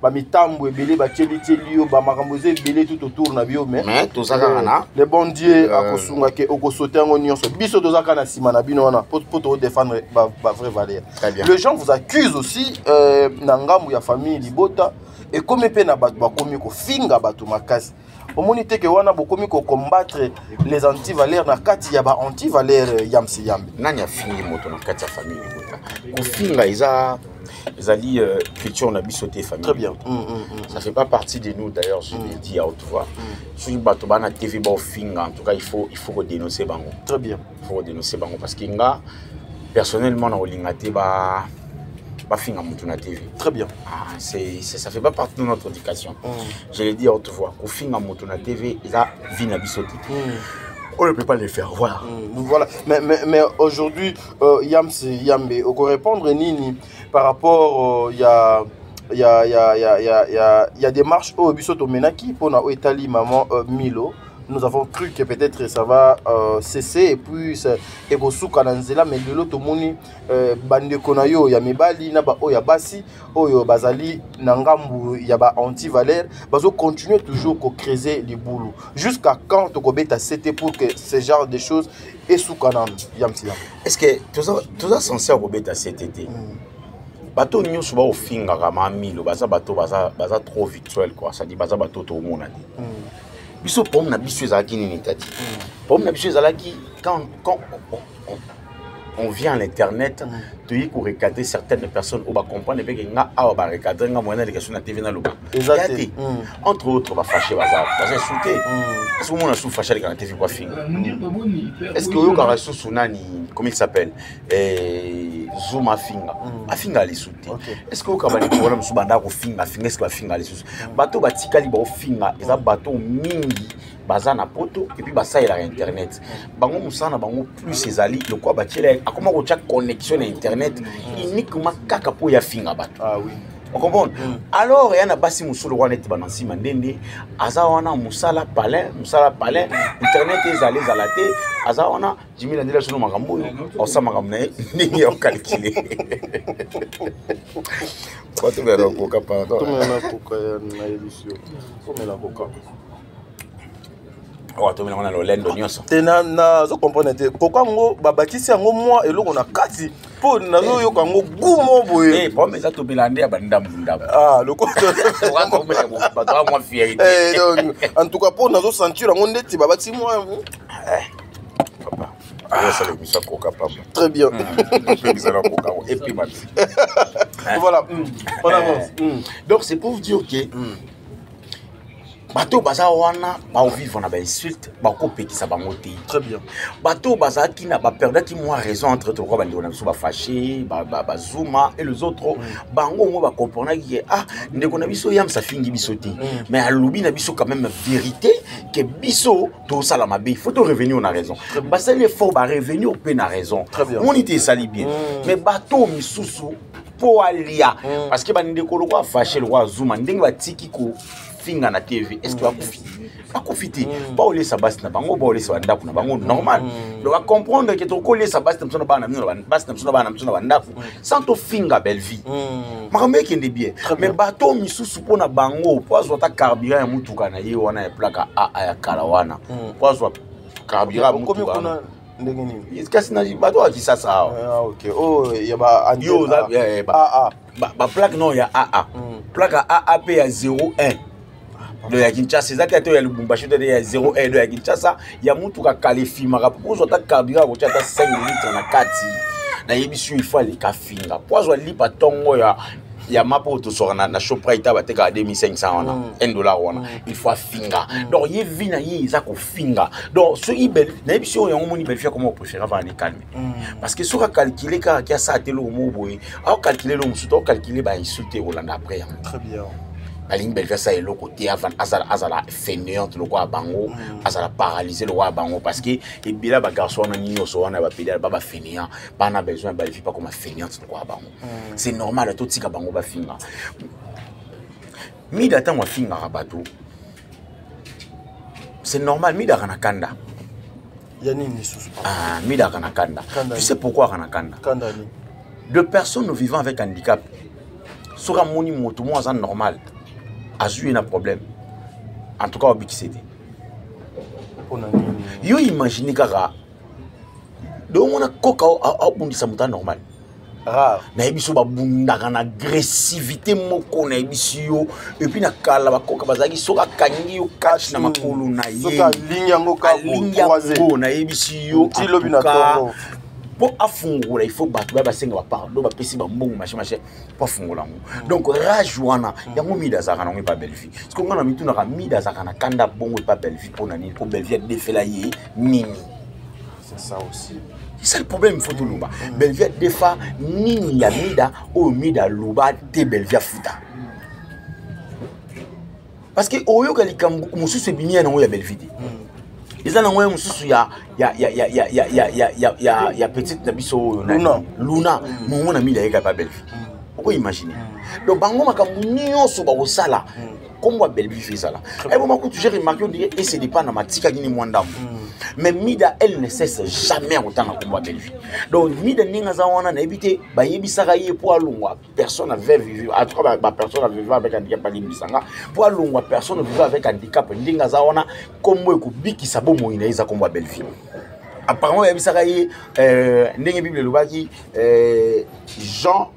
bamitambo ebele batieli yo bamakambo eza ebele tout autour na bio mais mais tozaka kana le bon Dieu akosunga ke okosote yango nyonso biso tozaka na sima na bino wana po to défendre ba vraie valeur. Les gens vous accusent aussi euh, na ngambu ya famille libota et comme pe na bato bakomi ko finga bato makasi omoni te ke wana bokomi ko combattre les anti-valeurs na kati ya ba anti-valeurs yamsi yambe nani afingi moto na kati ya famille libota ko finga isa ezali euh, culture na biso te famille. Très bien. Mm, mm, mm, ça fait pas partie de nous d'ailleurs, je mm. l'ai dit à haute voix. Si bato bana T V ba finga, en tout cas il faut il faut dénoncer bango. Très bien. Il faut dénoncer bango parce que nga personnellement na olingate ba ba finga mutu na T V. Très bien. Ah, c'est ça fait pas partie de notre éducation. Mm. Je l'ai dit à haute voix, ko finga mutu na T V, il a vie na biso te. On ne peut pas les faire, voilà. Mmh, voilà. Mais, mais, mais aujourd'hui, euh, Yams Yambe, on peut répondre Nini par rapport, il euh, y a il y a il y a il y a il y a il y a des marches au Bisoto Menaki pour na Italie maman euh, Milo. Nous avons cru que peut-être ça va euh, cesser et puis et bosuka nanzela mais de l'autre moni bande konayo ya mibali na ba o ya basi oyo bazali na ngambu ya ba anti-valeur bazo continuer toujours ko creuser les boulot jusqu'à quand to kobeta c'était pour que ce genre de choses et soukanan yamsi yam. Est-ce que tout ça tout ça censé kobeta cet été bato nyonso ba ofinga kama milo baza bato baza baza trop virtuel quoi ça dit baza bato to mona ni biso pom na biso ezalaki nini tati pom na biso ezalaki quand quand on, on, on vient à l'internet tu y pour recadrer certaines personnes ou ba comprendre que nga a ba recadrer nga moyen de question na T V na loba exactement entre autres ba fâcher bazar baza insulter est-ce que mon a sous fâcher na T V quoi fin est-ce que yo ka sous sunani comment il s'appelle eh Zuma finga afinga les souter est-ce que yo ka ba le problème sous banda ko finga finga est-ce que ba finga les sous bato batikali ba finga eza bato mingi baza na poto et puis basa ila internet bango musana bango plus ezali le quoi batile akoma ko tcha connexion na internet uniquement kaka po ya finga bato ah oui on comprend mm. Alors yana basi musolo wana eti banansi mandende aza wana musala palin musala palin internet ezali zalate aza wana jimi na ndela sono makambo o sa makambo na ningi o calculer quoi tu verras ko kapa to mena ko ka na émission ko mena ko ka oh to mena na lolendo nyonso tena na zo comprendre te pourquoi ngo babakisi yango moi eloko na kati po nazo yoka ngo gumo boye eh po meza to belande abandam ndam ah loko wa ko mena ko ba to moi fierté eh donc en tout cas po nazo sentir ngo ndeti babakisi moi eh papa ah ça le misa ko capable très bien et puis voilà on avance donc c'est pour dire que bato baza wana ba vivre na ba insulte ba ko pekisa bango te très bien bato baza ki na ba perdre ki moi raison entre to ko ba ndeko na biso ba fâché ba ba Zuma et les autres bango ngo ba comprendre que ah ndeko na biso yam sa fingi biso te mais alobi na biso quand même vérité que biso to sala mabe il faut to revenir na raison ba c'est l'effort ba revenir pe na raison on était sali bien mais bato misusu po alia parce que ba ndeko lo ko fâché le roi Zuma ndenge ba tiki ko finga na T V est-ce que va pas profiter pas au laisser bas na bango ba au laisser ndako na bango normal donc va comprendre que to ko laisser bas na msona bana msona bana bas na msona bana msona ndako sans to finga belle vie makambe kende bien mais bato misusu pona bango pozo ta carburant ya mutuka na ye wana ya plaka a ya kalawana pozo carburant mutuka ndenge nini kasi na bato a kisa sa ah OK oh ya ba yo ba ba plaque non ya a a plaque a a p ya zéro un le ya Kinshasa ezaki ato ya Lubumbashi de ya zéro un de ya Kinshasa ya mutu ka qualifier maka pozo ta carburant ko tata cinq litres na kati na yebisu il faut aller ka finga pozo lipa tongo ya ya mapo to sorana na Shoprite ta bateka deux mille cinq cents wana un dollar wana il faut finga donc ye vina ye za ko finga donc ce ibel na yebisu ya ngomoni bel faire comment préférer va aller calmer parce que sur calculer ka kia sa telo mo boy au calculer le musuto calculer ba insulter Rolanda après très bien alingi belle ça et le côté avant azala azala fainéante le quoi bango azala paralysé le quoi bango parce que et bila ba garçon na nyo so wana ba pédale ba ba fainéant pas na besoin ba vie pas comme fainéante le quoi bango c'est normal tout tika bango ba finga mi data mo finga rabato c'est normal mi da kana kanda yani ni susu ah mi da kana kanda tu sais pourquoi kana kanda kanda ni de personnes vivant avec handicap soka moni moto mo aza normal azui na problème en tout cas obikisete yo imagine kaka do mona koka abundisa muta normal rare na ebiso babundaka na agressivité moko na ebisio et puis na kala bakoka bazaki soka kangi yo catch na makolo na ye soka ligne yango ka bo na ebisio ti lobi na tongo pour afungola il faut battre ba basenga ba pardon ba pesi ba mbongo machin machin pour afungola ngo donc rage wana yango mida zaka na pas belle vie parce que ngana mitu na ka mida zaka na kanda bongo pas belle vie pour nani pour belle vie défela ye nini c'est ça aussi. C'est ça le problème, il faut tout le monde. Belvia défa ni ya mida ou mida luba te Belvia futa. Parce que oyo kalikambu mususu bimia na oya Belvidi. Eza na oya mususu ya ya ya ya ya ya ya ya ya ya ya petite na biso Luna Luna mo na mida yeka pa Belvi. Oko imaginer. Donc bango makambu nyonso ba osala. Comme Belvi fait ça là. Et bon, quand j'ai remarqué, on dirait et c'est dépend de ma tika qui ni mwandam. Mais Mida, elle ne cesse jamais autant à combat Belvi. Donc Mida ninga zawana na éviter ba yebisaka ye pour alongwa personne avait vivre en tout cas ba personne avait vivre avec handicap ali bisanga pour alongwa personne vivre avec handicap ninga zawana comme ko bikisa bomo ina isa combat Belvi. Apparemment yebisaka ye euh ndenge bible lobaki euh Jean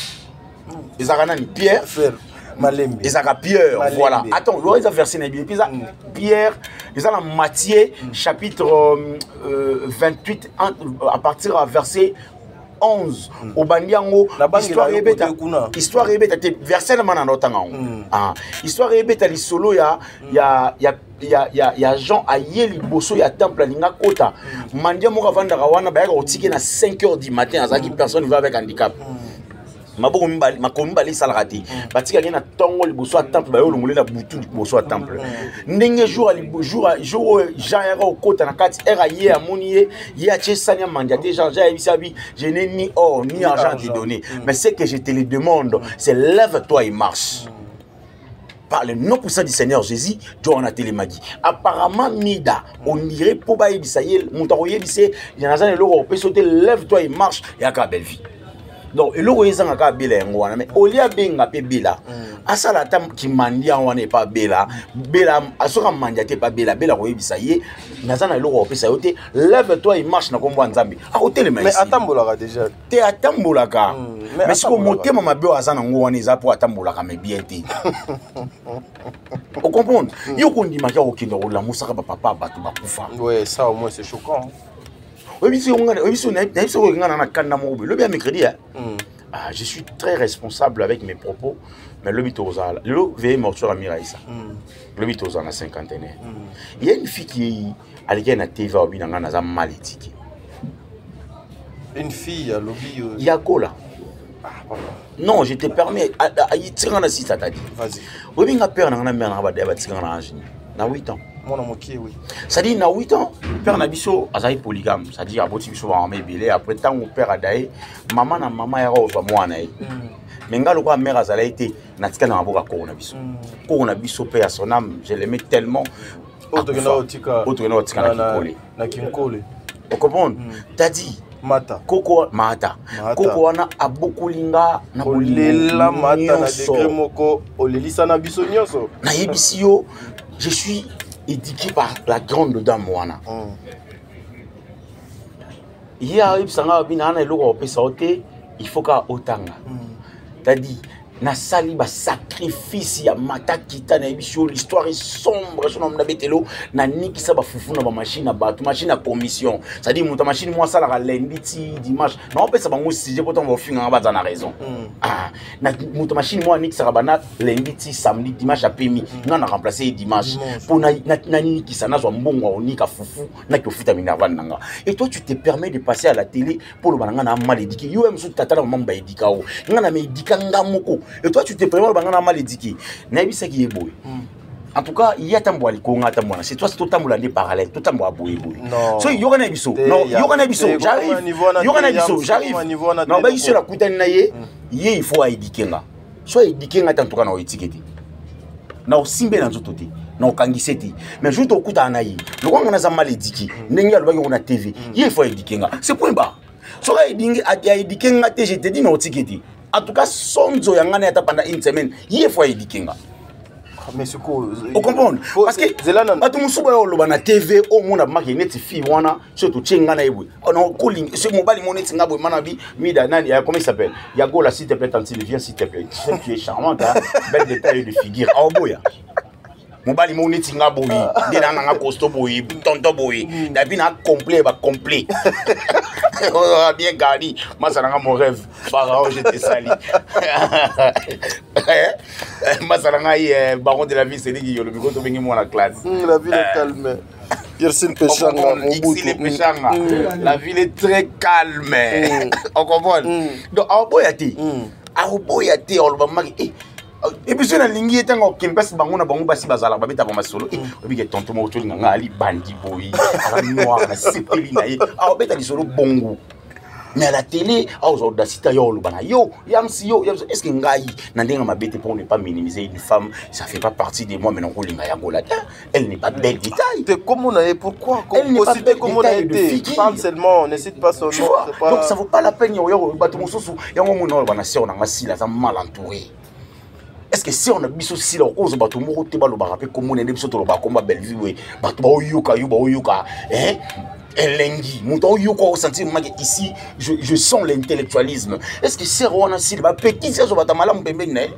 ezakana ni Pierre Malembe. Et ça a Pierre, Malembe. Voilà. Attends, il y a versé dans la Bible. Pierre, ils ont Matthieu, chapitre euh, vingt-huit, à partir à verset onze. Au Bandiango, histoire répète. Histoire répète. Verset de Mananotango. Histoire répète. Les solo, il y a, il y a, il y a, il y a, il y a, il y a Jean Ayeli Bosso, il y a temple, il y a Kota. Mandia Moravanda Rawana, il y a ticket à cinq heures du matin, à qui personne ne va avec handicap. Maboko mbali makombali salarati batika ngena tongo liboso temple ba yo longole na butu liboso temple ndenge jour ali jour jour Jean ya okota na kati era ye amoni ye ye a chesanya mandiate Jean Jean bisabi je n'ai ni or ni argent te donner mais ce que je te le demande c'est lève-toi et marche par le nom puissant du Seigneur Jésus, Dieu en a télémagi. Apparemment, Mida, on dirait pour bailler bisaïel, montaroyer bissé, il y en a un euro, on peut sauter, lève-toi et marche, et à la belle vie. Donc, le roi est en bela mais au lieu de be bela, asa la tam qui mandia on n'est pas bela, bela, asura mandiate pas bela, bela roi bisaye, nazana le roi pesayote, lève-toi et marche na kombo nzambi. A hôtel mais atambolaka déjà. Te atambolaka. Mais ce qu'on monte ma bio azana ngo on za pour atambolaka mais bien té. Vous comprenez? Yo ko ndima ka okindo la musaka papa batu bakufa. Ouais, ça au moins c'est choquant. Oui, je suis très responsable avec mes propos, mais le bitoza, le veille mortuaire à Miraïsa, le bitoza na cinquantaine. Il y a une fille qui a été na T V au binanga na mal étiquée. Une fille à lobby. Il y a quoi là? Non, je te permets. Aïe, tiens na si ça t'a dit. Vas-y. Oui, mais père na mère na ba de ba tiens na angini. Na huit ans. Oui. Ça dit, na huit ans, père Nabiso a été polygame. Ça dit, à Boti Biso va en mêler. Après, tant que père a daé, maman na maman ya reçoit moi naï. Mais nga le quoi mère a été, natika na aboka Corona Biso. Corona Biso père son âme, je l'aimais tellement. Autre que na otika. Autre que na otika na Kinkole. Na Kinkole. Vous comprenez? T'as dit. Mata. Koko Mata. Koko wana abokulinga na bolela mata na degré moko olelisa na biso nyonso. Na yebisio, je suis éduqué par la grande dame Wana. Il y a eu il faut qu'à otanga. C'est-à-dire, na sali ba sacrifice ya mata kita na ebisio l'histoire est sombre son homme d'abetelo na niki sa ba fufu na ba machine ba tu machine à commission ça dit muta machine moi ça la lundi ti dimanche na on peut ça ba mo sujet pourtant va finir ba na raison ah na muta machine moi niki sa ba na lundi ti samedi dimanche à pemi na na remplacer dimanche pour na na niki ça na zo mbongo onika fufu na ki ofuta minerva nanga et toi tu te permets de passer à la télé pour le bananga na mal éduqué yo même sous tata na maman ba éduka o ngana me éduka ngamoko. Et toi, tu te prépares à mal éduqué. N'est-ce qui est beau. En tout cas, il y a un bois, c'est toi, c'est tout un boulot parallèle, tout un bois boué. Non. So, il y aura un biseau. Non, il y aura un biseau. J'arrive. Il y aura un biseau. J'arrive. Non, mais ici, la coutane naïe, il faut éduquer là. Soit éduquer là, tant que nous étiqueté. Non, simbe dans tout côté. Non, kangiseti. Mais je te coûte à naïe. Le roi, on a mal éduqué. N'enga le bague on a T V. Il faut éduquer là. C'est point bas. Soit éduquer là, je te dis non étiqueté. En tout cas, sonzo yanga na pendant une semaine, il faut éduquer nga. Mais c'est quoi? Vous comprenez? Parce que bato musuba yo loba na T V au monde marqué net fi wana surtout tchenga na yebwe. On a calling ce mobile money tinga boy manabi mida nani comment il s'appelle? Yago la s'il te plaît Tantine viens s'il te plaît. Tu es charmante hein. Belle détail de figure. Ah boya. Mobile money tinga boy. De na nga costo boy, tonto boy. Dabi na complet ba complet. On a bien gardé. Moi ça n'a mon rêve. Pharaon j'étais sali. Moi ça n'a baron de la vie c'est lui le bigot vengi moi la classe. La ville est calme. Yersin Pechanga, la ville est très calme. On comprend. Donc Aoboyati. Aoboyati on va marquer. Et puis sur la ligne est un kempes bango na bango basi bazala babeta ba masolo et puis tonton mo toli nga ali bandi boy ali noir na sepeli na ye a obeta di solo bongo mais à la télé a aux audacité yo lo bana yo yamsi yo est-ce que ngai na ndenga mabete pour ne pas minimiser une femme ça fait pas partie de moi mais non ko linga yango là elle n'est pas belle détail de comment on est pourquoi possible comment on a été parle seulement ne cite pas son nom pas donc ça vaut pas la peine yo yo bato mosusu yango mo no bana si on a masila ça mal entouré. Est-ce que si on a biso si la cause bato moko te ba lo ba rapper comme on est biso to lo ba komba belle vie bato ba oyuka yo ba oyuka hein elengi muto oyuka o sentir maki ici je je sens l'intellectualisme. Est-ce que si on a si ba petit ça so ba malamu pembeni na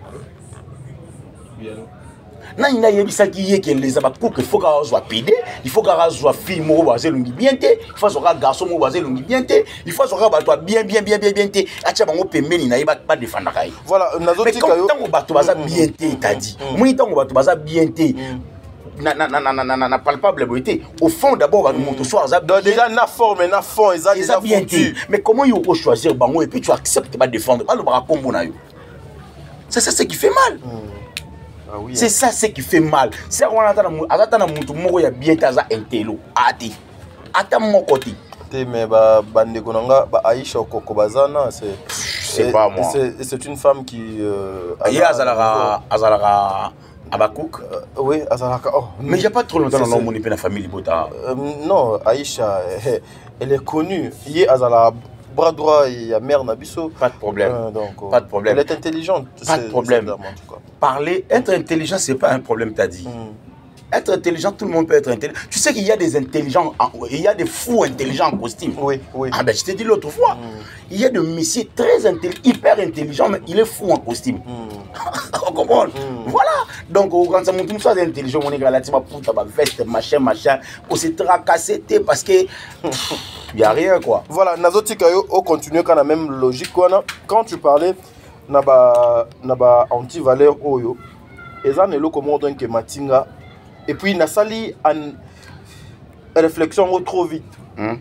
na ina yebisa ki yeke les abakou que faut qu'à soit pédé il faut qu'à soit fille mo baser lungi bien té il faut soit garçon mo baser lungi bien té il faut soit bato bien bien bien bien bien té acha bango pembeni na yeba pas défendre kai voilà nazotika yo tango bato baza bien té t'a dit moi tango bato baza bien té na na na na na na palpable beauté au fond d'abord va monter soir ça déjà na forme na fond ils déjà bien té mais comment il faut choisir bango et puis tu acceptes pas défendre pas le bras combo na yo c'est ça ce qui fait mal. Ah oui, c'est ça ce qui fait mal. C'est on attend attend mutu moko ya bien taza intello. Ati. Ata mon côté. Té mais ba bande konanga ba Aïcha Koko Bazana c'est c'est pas moi. C'est c'est une femme qui euh Aïe Azalaka Azalaka Abakouk. Oui, Azalaka. Oh, mais il y a pas trop longtemps dans mon la famille Bota. Non, Aïcha elle est connue. Yé Azala bras droit et à mère Nabiso. Pas de problème. Euh, donc, pas de problème. Elle est intelligente. Pas de problème. En tout cas. Parler, être intelligent, c'est pas un problème, t'as dit. Mm. Être intelligent, tout le monde peut être intelligent. Tu sais qu'il y a des intelligents, il y a des fous intelligents en costume. Oui, oui. Ah ben je t'ai dit l'autre fois. Mm. Il y a des messieurs très intelligents, hyper intelligents, mais il est fou en costume. Mm. On comprend. Mm. Voilà. Donc quand ça monte, nous sommes intelligents, on est relativement pour ta veste, machin, machin. On s'est tracassé parce que il n'y a rien quoi. Voilà, Nazotika yo, on continue quand la même logique quoi. Quand tu parlais naba naba anti-valeur oyo, eza nelo comment donc matinga et puis nasali en réflexion trop vite. Mm.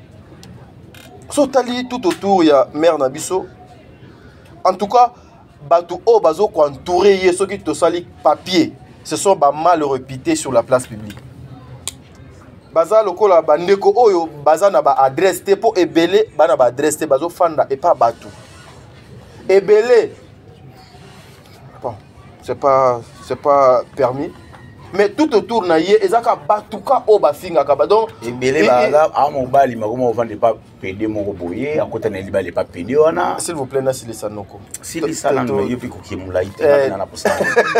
So tali tout autour ya mère Nabiso. En tout cas, batou o bazo ko entouré ye ceux qui te sali papier, ce sont ba mal réputés sur la place publique. Baza lokola bandeko oyo baza na ba adresse te po ebele bana ba adresse te bazo fanda et pas batou. Ebele bon, c'est pas c'est pas permis. Mais tout autour na ye ezaka batuka o ba finga ka ba donc ebele ba la a mon bali makoma vendre pas pédé mon boyer à côté na liba les pas pédé wana s'il vous plaît na sili sanoko sili sala no yo piko ki mula ite na na posa.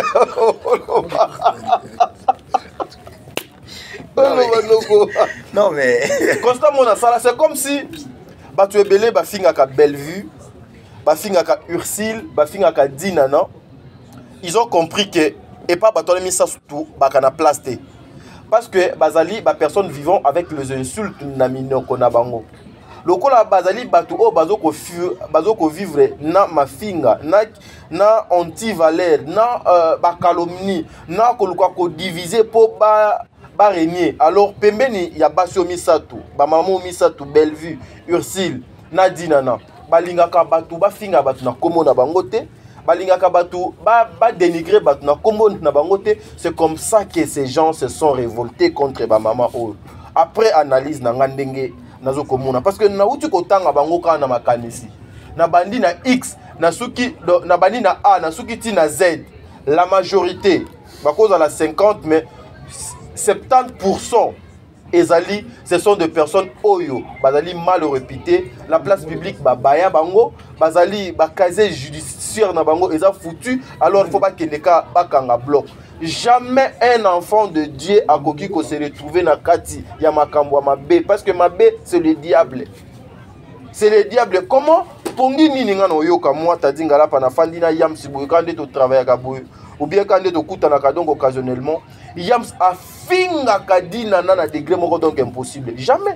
Non mais constamment na sala c'est comme si batu ebele ba finga ka Bellevue ba finga ka Ursile ba finga ka Dinana ils ont compris que et pas battre mis ça surtout bakana place té parce que bazali ba personne vivant avec les insultes na mino kona bango lokola bazali batu o bazoko bazoko vivre na mafinga na na anti valeur na euh, ba calomnie na koluka ko diviser po ba ba régner alors pembeni ya basio misatu ba maman misatu Bellevue Ursile na Dinana balingaka batu ba finga batu na komo na bango te balingaka batu ba ba dénigrer batu na kombo na bangote. C'est comme ça que ces gens se sont révoltés contre ba maman o après analyse na ngandenge nazo komona parce que na uti kotanga bango kana makanisi na bandi na X na suki do, na bandi na A na suki ti na Z la majorité ba cause à la cinquante mais soixante-dix pour cent ezali ce sont des personnes oyo bazali mal réputées la place publique ba baya bango bazali ba casier judiciaire judiciaire na bango eza foutu, alors il faut pas qu'il neka bakanga bloc. Jamais un enfant de Dieu a koki ko se retrouver na kati ya makambo mabe, parce que mabe c'est le diable. C'est le diable. Comment pongi nini nga no yoka moi tadi ngala pa na fandi na yam siboy quand to travailler ka boy ou bien quand to kuta na ka donc occasionnellement yam a finga kadina na na degré moko donc impossible. Jamais.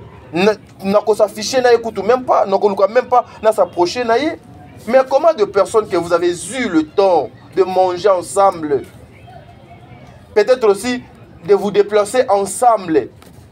Na ko s'afficher na écoute même pas, na ko même pas na s'approcher na yé. Mais comment de personnes que vous avez eu le temps de manger ensemble, peut-être aussi de vous déplacer ensemble,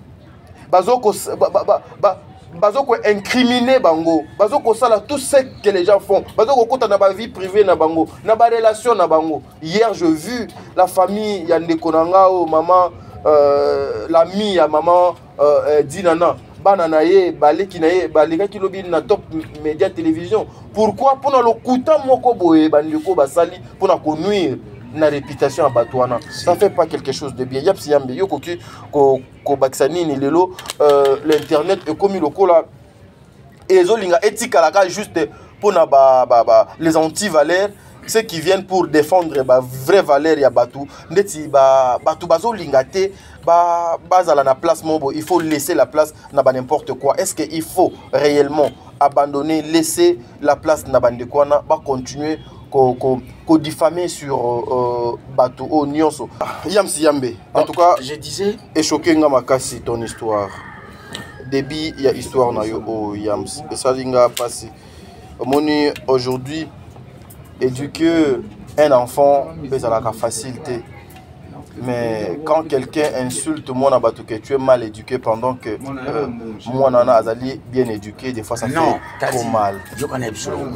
bazoko ba ba bazoko incriminer bango, bazoko sala tout ce que les gens font, bazoko kota na ba vie privée na bango, na ba relation na bango. Hier j'ai vu la famille ya ndeko nanga o maman euh, l'ami ya maman euh, Dinana banana ye baleki na ye baleka ki lobi na Top Média Télévision. Pourquoi pour na lokuta moko boye bandeko basali pour na connuire na réputation à Batouana. Ça fait pas quelque chose de bien. Yap si yambe yo koki ko ko baksani ni lelo euh, l'internet est comme le cola et zolinga éthique à la juste pour na ba ba ba les anti-valeurs, ceux qui viennent pour défendre ba vraie valeur ya Batou ndeti ba Batou bazo lingate ba bazala na place mobo, il faut laisser la place na ba n'importe quoi. Est-ce que il faut réellement abandonner, laisser la place na bande quoi na ba continuer ko ko ko diffamer sur euh, Batou au nyonso yamsi yambe. En tout cas je disais et choqué nga makasi ton histoire débit il y a histoire na yo o yams et ça linga passé moni aujourd'hui éduquer un enfant peut ça la facilité, mais quand quelqu'un insulte moi na Batou que tu es mal éduqué pendant que euh, moi nana azali bien éduqué, des fois ça non, fait trop mal. Je connais absolument.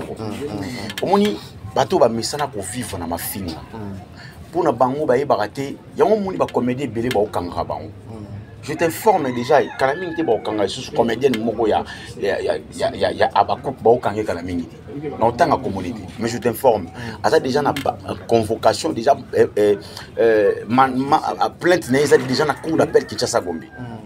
Moni Batou ba misana ko vivre na mafinga. Pour na bango ba yebaraté, yango moni ba comédie belé ba okanga bango. Je t'informe déjà kalamingi te ba okanga sous comédienne moko ya ya ya ya ya abakou ba okanga kalamingi. Non tant que communauté, mais je t'informe, à ça déjà na convocation déjà euh euh plainte na déjà na cour d'appel Kinshasa Gombe.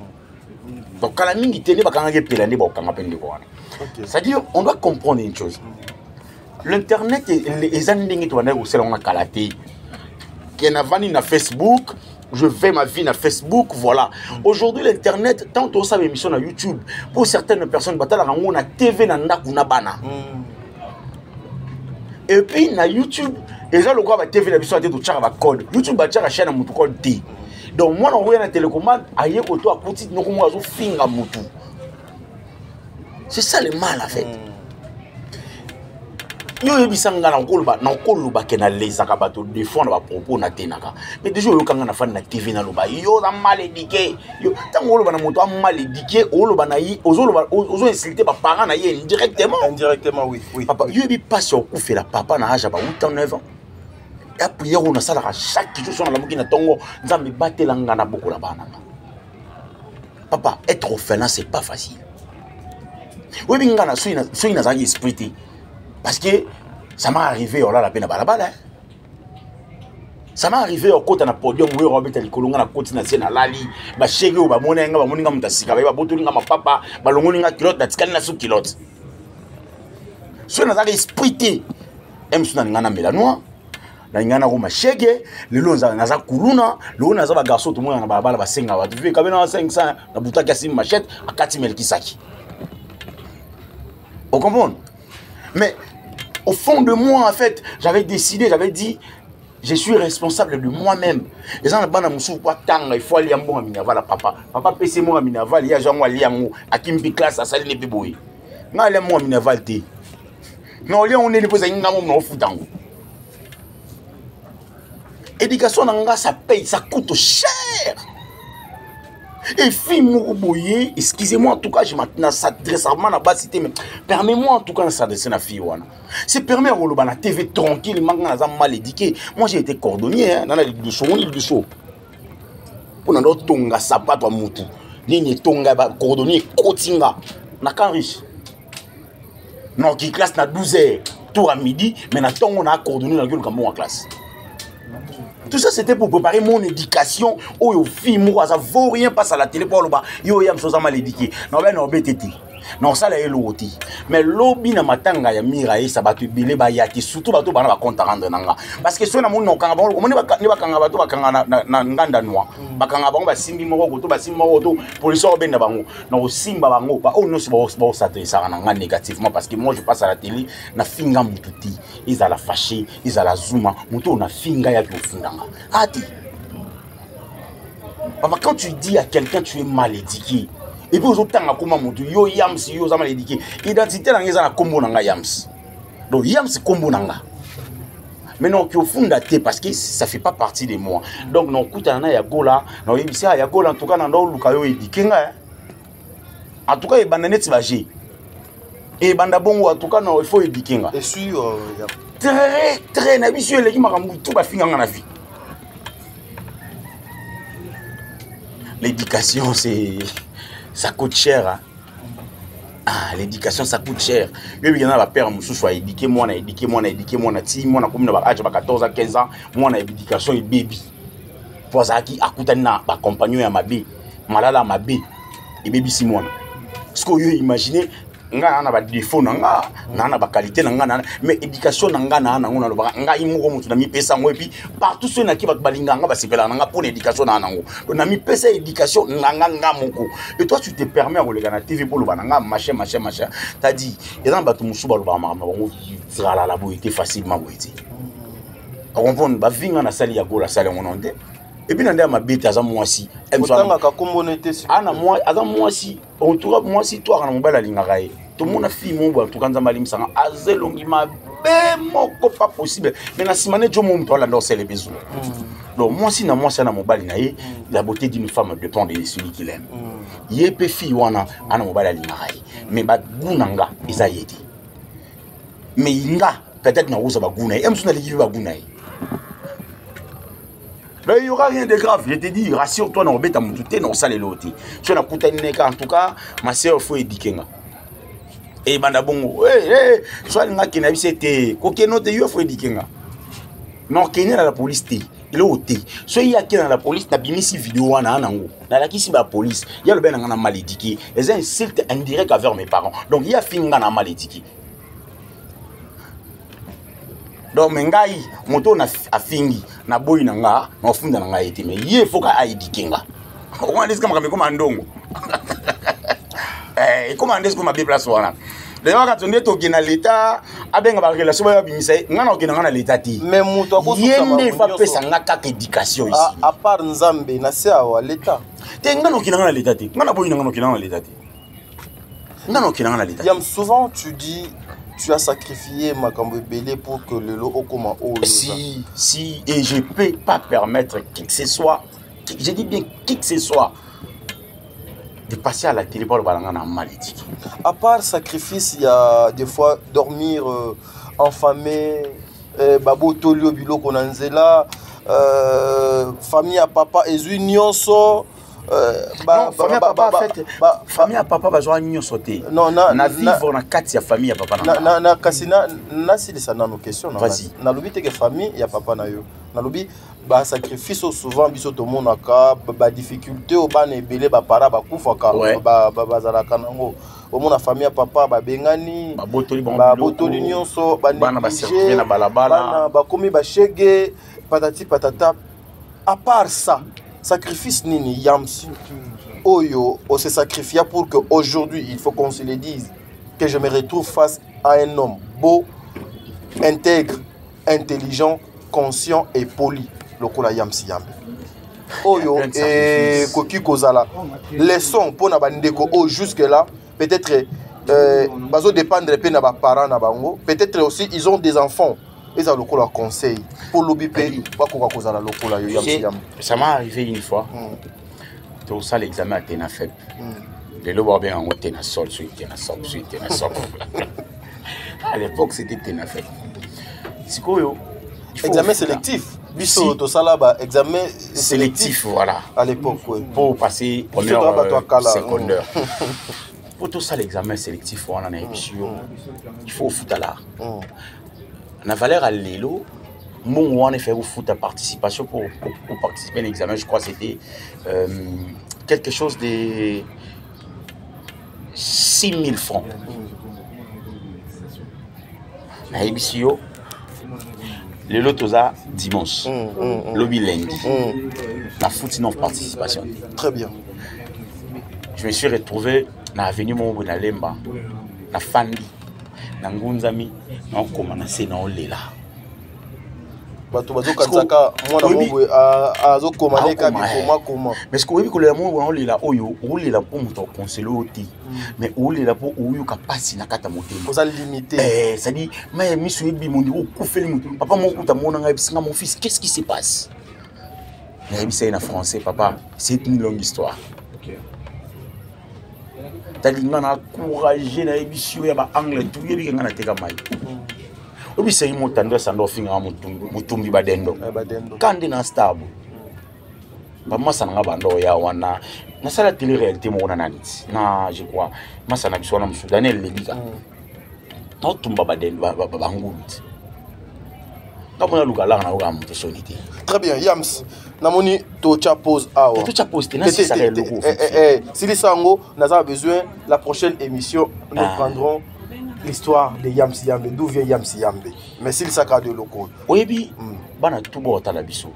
Donc kalamingi te ne ba kanga pelane ba okanga pende ko wana. C'est-à-dire on doit comprendre une chose. L'internet les andingi to na ko sela on a kalaté. Kenavani na Facebook, je fais ma vie na Facebook, voilà. Aujourd'hui l'internet tant on sa émission na YouTube, pour certaines personnes batala rango na T V na ndaku na bana. Et puis na YouTube, les gens le quoi va T V la biso de tchara ba code. YouTube ba tchara chaîne mutu code T. Donc moi on voit na télécommande aye ko to akuti no ko mo azo finga mutu. C'est ça le mal en fait. Yo yebisanga na nkoloba na nkoloba ke na lezaka bato défendre ba propos na tenaka. Mais déjà yo kanga na fan na T V na loba yo za mal éduqué. Yo tango loba na moto a mal éduqué, o loba na yi, ozo loba ozo insulter ba parents na yi indirectement. Indirectement oui, oui. Papa, yo yebi pas sur coup fait la papa na âge ba huit ans neuf ans. Et puis yo na sala chaque jour sur la moki na tongo nzambe batelanga na boko la bana. Papa, être orphelin c'est pas facile. Oui binga na suina suina za esprit. Parce que ça m'est arrivé, on a la peine à balabala. Ça m'est arrivé au côté de podium où on a colonga na côté na lali, ba chege ou ba monenga ba moninga mutasika ba botulinga ma papa, ba longoninga kilote na tikali na sou kilote. So na za esprit em suna ngana melanoa. Na ngana ko ma chege, le lonza na za kuluna, le na za ba garçon tout monde na balabala ba senga ba. Tu veux kabena na cinq cents na butaki asi machette à quatre mille kisaki. On comprend? Mais au fond de moi, en fait, j'avais décidé, j'avais dit, je suis responsable de moi-même. Les gens ne sont pas tant, il faut aller à mon Minaval, papa. Papa, pèse moi à Minaval, il y a Jean Waliango, à Kimbi classe, à Saline Béboué. Non, il y a moi à Minaval. Non, on est les posés, on est foutant. Éducation, ça paye, ça coûte cher. Et fille Mourouboye, excusez-moi en tout cas, je m'attends à s'adresser à ma base cité, mais permets-moi en tout cas de s'adresser à la fille. C'est permis à la T V tranquille, il mal éduqué. Moi j'ai été cordonnier, hein, dans la Ligue du Saut, on est du Saut. Pour notre tonga, sapat, toi, moutou. Ligne tonga, cordonnier, kotinga. N'a qu'un riche. Non, qui classe na douze heures, tout à midi, mais na tonga, on a cordonnier dans le gueule comme moi en classe. Tout ça c'était pour préparer mon éducation. Oh yo fille moi ça vaut rien passe à la télé pour le bas. Yo yam chose mal éduqué. Non ben non B T T. non ça là eloti mais lobi na matanga ya mira et sabatu bile ba yati surtout bato bana ba compte rendre nanga parce que so na mon kanga bango moni ba ne ba kanga bato ba kanga na nganda noa ba kanga bango ba simbi moko to ba simbi moko to police o benda bango na o simba bango ba o no se ba ba s'adresser ça na nga négativement parce que moi je passe à la télé na finga mututi ils à la fâcher ils à la zuma muto na finga ya ko fundanga ati papa quand tu dis à quelqu'un tu es mal éduqué et puis autant comment mon yo yams yo za mal éduqué identité na ngeza na kombo na nga yams donc yams kombo na nga mais non qui au fond daté parce que ça fait pas partie de moi donc non kutana ya gola non yebisa ya gola en tout cas na ndo luka yo éduqué nga en tout cas e banda net bagé et banda bongo en tout cas non il faut éduquer nga et sûr très très na biso eleki makambu tout ba finga nga na vie. L'éducation, c'est ça coûte cher. Hein? Ah, l'éducation, ça coûte cher. Il y en a la père, monsieur, soit éduqué, moi, on a éduqué, moi, on a éduqué, moi, on a dit, moi, on a comme âge de quatorze à quinze ans, moi, on a éducation et baby. Pour ça, qui a coûté un compagnon à ma bé, malala à ma bé, et baby si moi. Ce que vous imaginez, nga na ba défaut nga na na ba qualité nga mais éducation nga na na ngona loba nga imoko mutu na mi pesa ngo et puis partout ceux na ki ba balinga nga ba sepela nga pour l'éducation na nango na mi pesa éducation nga nga moko et toi tu te permets à regarder na T V pour loba nga machin machin machin t'as dit et dans ba to musuba loba ma bango zala la boité facilement boité on comprend ba vinga na sali ya gola sali ngononde et puis nanda ma bête aza mwasi mutanga ka kombonete ana moi aza mwasi on trouve mwasi toi na mobala lingaka ye tout le monde a fait mon bois tout quand malim sanga azelongi ma be moko pas possible mais na simane jo mon to la dans c'est les besoins donc moi si na moi ça na mobali na ye la beauté d'une femme dépend de celui qui l'aime ye pe fi wana ana mobala lingaka ye mais ba gunanga eza yedi mais inga peut-être na uza ba guna ye msuna ligi ba guna ye. Mais il n'y aura rien de grave, je te dis, rassure-toi, non, bête à mon tout, non, ça les lotis. Tu as coûté en tout cas, ma soeur, il faut éduquer. Et bandabongo, hé, hé, soit le gars qui n'a pas été, coquin, non, il faut éduquer. Non, qui est dans la police, il est au thé. Soit il y a qui dans la police, n'a bien ici vidéo, on a un angle. Dans la qui la police, il y a le ben, on a mal éduqué. Les insultes indirects envers mes parents. Donc il y a fini, on a mal éduqué. Donc mengai moto na afingi na boy na nga na ofunda na nga yete mais ye faut ka éduquer nga on a dit comme comme ndongo eh comment est-ce que ma bi place wana d'ailleurs quand on est au Kenya l'état abenga ba relation ba bimisa nga na okina nga na l'état ti mais moto ko yende fa pesa nga ka éducation ici à part nzambe na sia wa l'état te nga na okina nga na l'état ti nga na boy na nga na okina nga na l'état ti nga na okina nga na l'état yam souvent tu dis tu as sacrifié Makambo Belé pour que le lot au comment oh si si et je peux pas permettre qui que ce soit qui, je dis bien qui que ce soit de passer à la télé pour le balangana malédique. À part sacrifice, il y a des fois dormir euh, enfamé, euh, babo tolio bilo konanzela, euh, famille à papa et union so. Euh, bah, non, famille bah, à papa bah, fait bah, famille à papa va jouer union sauter non na na vivre na kati ya famille à papa na na na kasina na si ça na nos questions vas-y na lobi te que famille ya papa na yo na lobi ba sacrifice souvent biso to monaka ba difficulté au ban ebele ba para ba kufaka ba ba zala kanango au mona famille ya papa ba bengani ba botoli bon ba botoli nyonso ba bana ba circuler na balabala bana ba komi ba chege patati patata. À part ça sacrifice nini yamsi oyo on se sacrifia pour que aujourd'hui il faut qu'on se le dise que je me retrouve face à un homme beau, intègre, intelligent, conscient et poli lokola yamsi yambe oyo et koki kozala leçon pour na bandeko o jusque là peut-être euh, bazo dépendre pe na ba parents na bango peut-être aussi ils ont des enfants. Ils ont le conseil pour l'obipé. Ça m'est arrivé une fois. Tout ça, l'examen a été fait. Les lois bien en été sol, suite, été sol, suite, été sol. À l'époque, c'était fait. C'est quoi? Examen sélectif. Biso to salaba examen sélectif, voilà. À l'époque, oui. Pour passer première secondaire. Pour tout ça, l'examen sélectif, on en a il faut foutre à l'art. La valeur à l'élo, mon on a fait au foot à participation pour, pour, pour participer à l'examen. Je crois que c'était euh, quelque chose de six mille francs. Na ebisio le lotoza dimanche. Lobby lundi. La foot non participation. Très bien. Je me suis retrouvé na avenue Mongo na Lemba. Na Fandi. Na Ngunzami. Na okoma na se na olela. Bato bazo katsaka mwana mongwe azo komane ka bikoma koma. Mais ce que oui kolela mongo na olela oyo olela po muto conseiller oti. Mais olela po oyo ka pasi na kata motema. Oza limité. Eh, ça dit mais misu ebi mondi o kufeli muto. Papa mon kuta mona nga bisinga mon fils, qu'est-ce qui se passe? Na ebisa na français papa, c'est une longue histoire. OK. Talinga na encourager na ebisio ya ba anglais tout yebi nga na teka mai. Obi sei motando sando finga mutumbi mutumbi badendo. Badendo. Kandi na stable. Ba masa nga bando ya wana. Na sala télé réalité mo na naniti. Na je crois masa na biso na msudanais lebika. Na tumba badendo ba nguluti. Kapona lukala na oga muteshonité. Très bien, Yams. Namoni to cha pause awa. To cha pause na si ça le logo. Eh eh, si les sango, nous avons besoin la prochaine émission nous prendrons l'histoire de Yams Yambe, d'où vient Yams Yambe. Mais s'il s'accorde de locaux. Oui, bi, bana tout beau à la biso.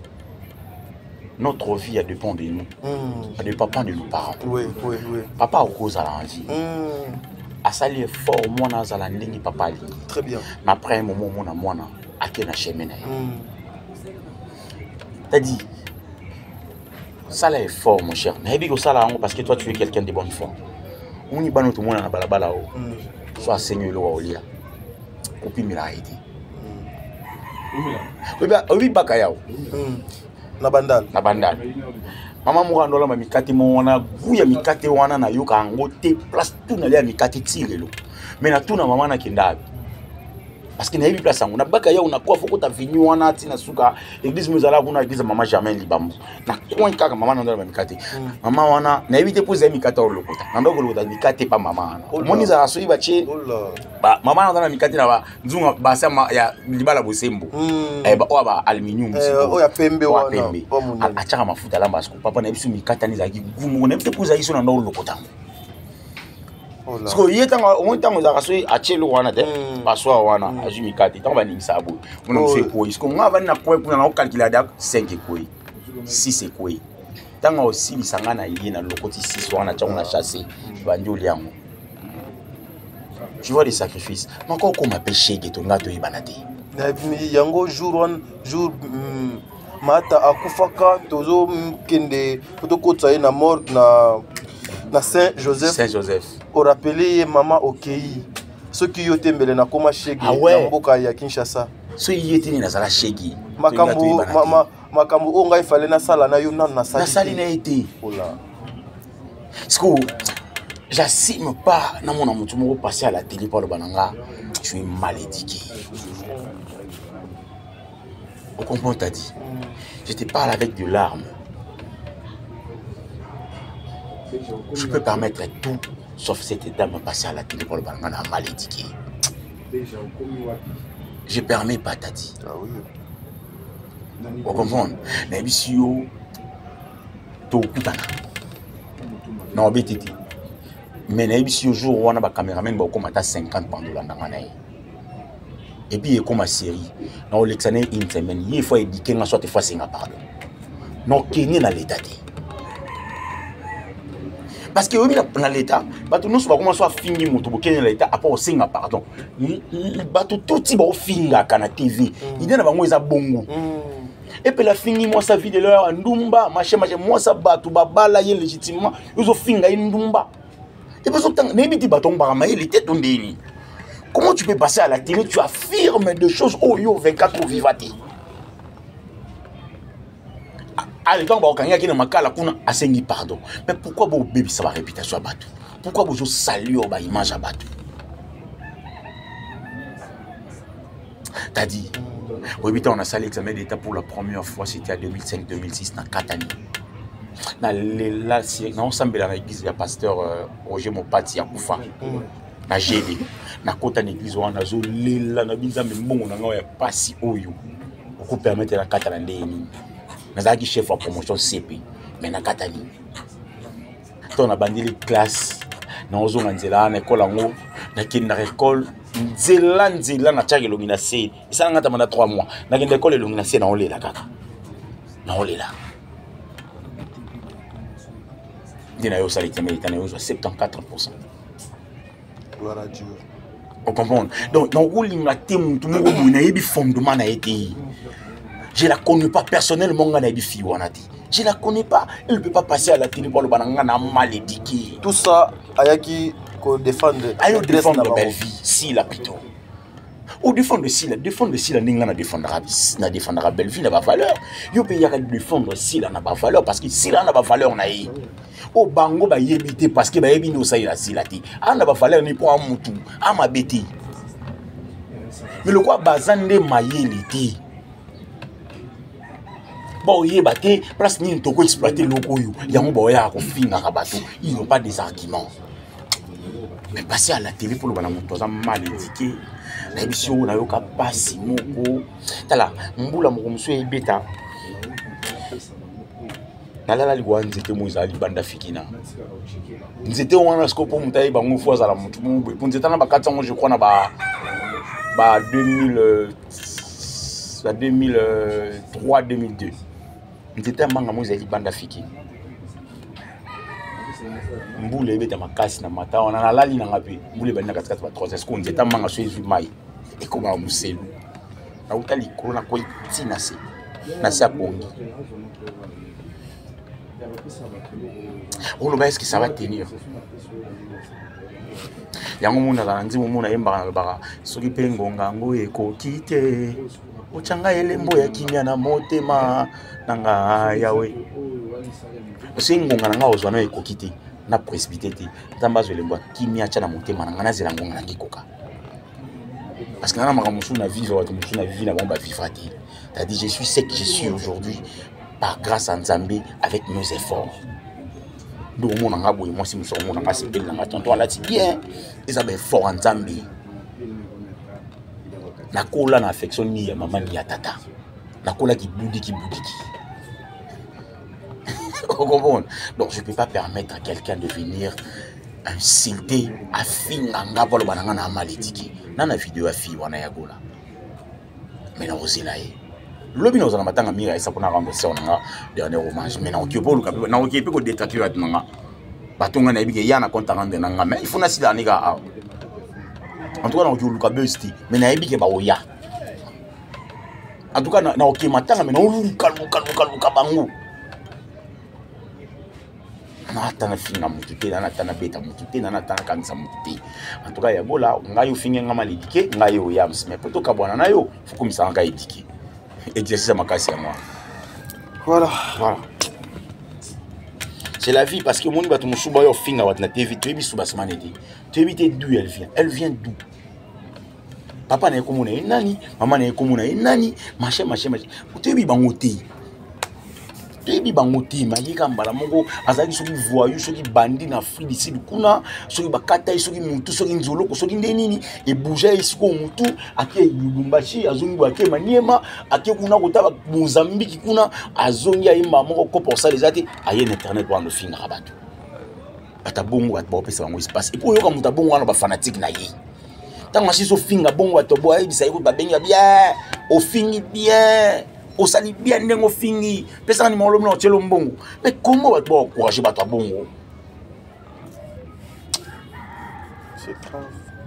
Notre vie a dépend de nous. Ça dépend pas de nos parents. Oui, oui, oui. Papa au cause à l'envie. A sali fort, moi na zala ndingi papa li. Très bien. Mais après un moment, moi na moi na ake na chemin na. T'as dit, ça là est fort mon cher. Mais bigo ça là parce que toi tu es quelqu'un de bonne foi. On y ba notre monde na balabala o. Soit Seigneur le olia. Kopi mila aidi. Oui ba oui bakayao. Na bandal. Na bandal. Mama mo randola ma mikate mo wana guya mikate wana na yoka ngote place tout na lia mikate tirelo. Mais na tout na mama na kindabi. Parce que na yebi place ngo na bakayao na kwa foko ta vinyo wana tina suka église muzala kuna église mama Germain Libambo. Na coin kaka mama na ndola mikate. Mama wana na yebi te poser mikate o lokota. Na ndoko lokota mikate pa mama. Moni za asoi bache. Ba mama na ndola mikate na ba nzunga ba sama ya libala bosembo. Eh ba o ba aluminium. Eh o ya pembe wana. Achaka mafuta lamba parce que papa na yebi mikate ni za gumu na yebi te poser iso na ndoko lokota. Parce que hier tant on tant on a reçu à Tchelo wana te paswa wana ajumi kati tant ba nimisa abo on a fait quoi est-ce qu'on va na quoi pour na calculer da cinq quoi six quoi tant aussi lisanga na yé na lokoti six wana tant on a chassé bandio liango tu vois les sacrifices encore comme péché que ton ngato ibanate yango jour one jour mata akufaka tozo kende potokotsa na mort na na Saint Joseph. Saint Joseph. Au rappelé maman Okei. Ceux qui ont été mêlés na koma shegi na mboka ya Kinshasa. Ceux qui étaient na sala shegi. Makambu mama makambu onga ifale na sala na yo na na sala. Na sala na été. Ola. Parce que j'assume pas na mon amour mo passer à la télé par le bananga. Tu es mal éduqué. Au comprend t'as dit. Je te parle avec de larmes. Je peux permettre tout, sauf cette dame passer à la télé pour le ballon mal éduqué. Je permets pas, t'as dit. Ah oui. Vous comprenez? Mais si vous tout kutana. Non, bétiti. Mais si vous jour où on a un caméraman, vous commencez cinquante pendant l'année. Et puis il comme une série. Non, l'examen une semaine. Il faut éduquer, on soit fois c'est un pardon. Non, Kenya dans l'état. Parce que oui, dans l'état, bateau nous va commencer à finir mon tour dans l'état après au singa pardon. Bateau tout type au finga kana T V. Il y a bango eza bongo. Et puis la fingi moi sa vie de leur ndumba, machin machin moi ça bateau babala yé légitimement, ils ont finga ndumba. Et puis autant n'ébiti bateau barama il était tombé. Comment tu peux passer à la télé, tu affirmes des choses oh yo vingt-quatre vivate. Ah, le temps où on a qui n'a pas kuna asengi pardon. Mais pourquoi vous bébé ça va réputation à Batou? Pourquoi vous saluez au image à Batou? T'as dit, oui, on a salé l'examen d'état pour la première fois, c'était en deux mille cinq deux mille six dans Katani. Dans l'ensemble de l'église, il y a pasteur Roger Mopati à Koufa. Na G D. Na kota l'église, on a zolé là, na binza mais bon, on a pas si haut. Pour permettre la Katani. Nazaki chef de promotion C P mais na Katani on a bandé les classes naozonga nzela na école yango nakende na école nzela nzela na tiaki elongi na se esala ngata manda trois mois nakende école elongi na se naolela kaka naolela nde na yo osala etemeli tana yo ozwa soixante-quatorze pour cent. Gloire à Dieu. On comprend. Donc, dans le monde, il y a fondement. Je la connais pas personnellement. Je la connais pas. Elle ne peut pas passer à la télé pour le banana mal éduqué. Tout ça, Ayaki, qu'on défende. Ayo défendre la belle vie. Si la plutôt. Ou défendre si la défendre si la n'ingana défendra na défendra belle vie n'a pas valeur. Yo peut y a défendre si la n'a pas valeur parce que si la n'a pas valeur na yi. O bango ba yebité parce que ba yebi no sa ila si la ti. A n'a pas valeur ni pour un mutu. A ma bêti. Mais le quoi bazande mayeli ti. Bon yeba te place ni to ko exploiter loko yo. Yango ba ya ko finga ka bato. Ils n'ont pas des arguments. Mais passer à la télé pour le bana mutu za mal éduqué. Na biso na yoka pasi moko tala mbula moko mso ebeta nalala liwa nzete moza libanda fikina nzete wana scopo mutayi bango fo azala mutu mubwe pour nzete na bakatsa ngo je crois na ba ba deux mille ba deux mille trois deux mille deux nzete manga moza libanda fikina mbule ebeta makasi na mata wana nalali na ngapi mbule bana katikati ba trois est-ce qu'on nzete manga so ezu mai et comme un muselu na utali corona ko tina se na sa pongi on le est-ce que ça va tenir yango muna la nzimu muna yemba ba soki pe ngonga ngo ekoki te ochanga elembo ya kimya na motema nanga yawe osi ngonga nanga ozwa na ekoki te na précipité te tamba zo elembo kimya cha na motema nanga na zela ngonga na ngikoka. Parce que dans la vie, na vie, na vie, na bomba vivati. T'as dit, je suis ce que je suis aujourd'hui par grâce à Nzambe avec nos efforts. Donc mon angabo et moi si nous sommes mon angabo c'est bien na tonton là c'est bien. Ils avaient fort en Nzambe. Na kola na affection ni ya maman ni ya tata. Na kola qui boudi qui boudi qui. Donc je ne peux pas permettre à quelqu'un de venir insulter à finanga pour le bananga na malédique. Nana vidéo à fille wana ya gola. Mais na osela e. Lobi na ozana matanga mira esa pona rembourser onanga dernier hommage. Mais na okiopo luka na okiepe ko détraquer atunanga. Batonga na ibike yana konta rande nanga mais il faut na sila nika a. En tout cas na okio luka besti mais na ibike ba oya. En tout cas na okie matanga mais na luka luka luka luka bangu. Na tana finga mututé na tana beta mututé na tana kanisa mututé en tout cas ya bola ngayo finga ngama lidike ngayo yams mais poto kabwana na yo fuko misanga idike exercice makasi ya moi voilà voilà c'est la vie parce que mon batu musuba yo finga wat na T V tu bisu basmane di tu éviter d'où elle vient elle vient d'où papa na ekomuna nani maman na ekomuna nani machin machin machin tu bi bangote Tebi bangote mayika mbala moko azali soki voyou soki bandi na Afrique du Sud kuna soki bakata soki mutu soki nzoloko soki ndenini e bouger isiko mutu ake Lubumbashi azongi bake Maniema ake kuna kota Mozambique kuna azongi ayimba moko ko pour ça les ati aye internet wana finga rabatu ata bongo at ba pesa bango espace et pour yoka muta bongo wana ba fanatique na ye tant machine so finga bongo atobo ayi bisa yiko ba benga bien au fingi bien au sali bien nengo fingi pesa ni molo mno tshelo mbongo mais comment va toi encourager bato bongo c'est grave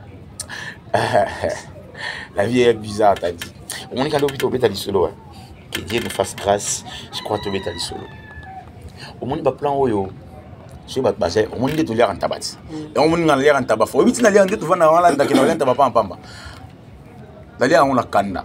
la vie est bizarre t'as dit on est quand on vit au bêta solo que Dieu nous fasse grâce je crois que bêta solo au monde ba plan oyo je ba basé au monde de lire en tabati et au monde na lire en tabac faut vite na lire en tout va na wala ndakina lire en tabac pamba pamba la lire on la kanda.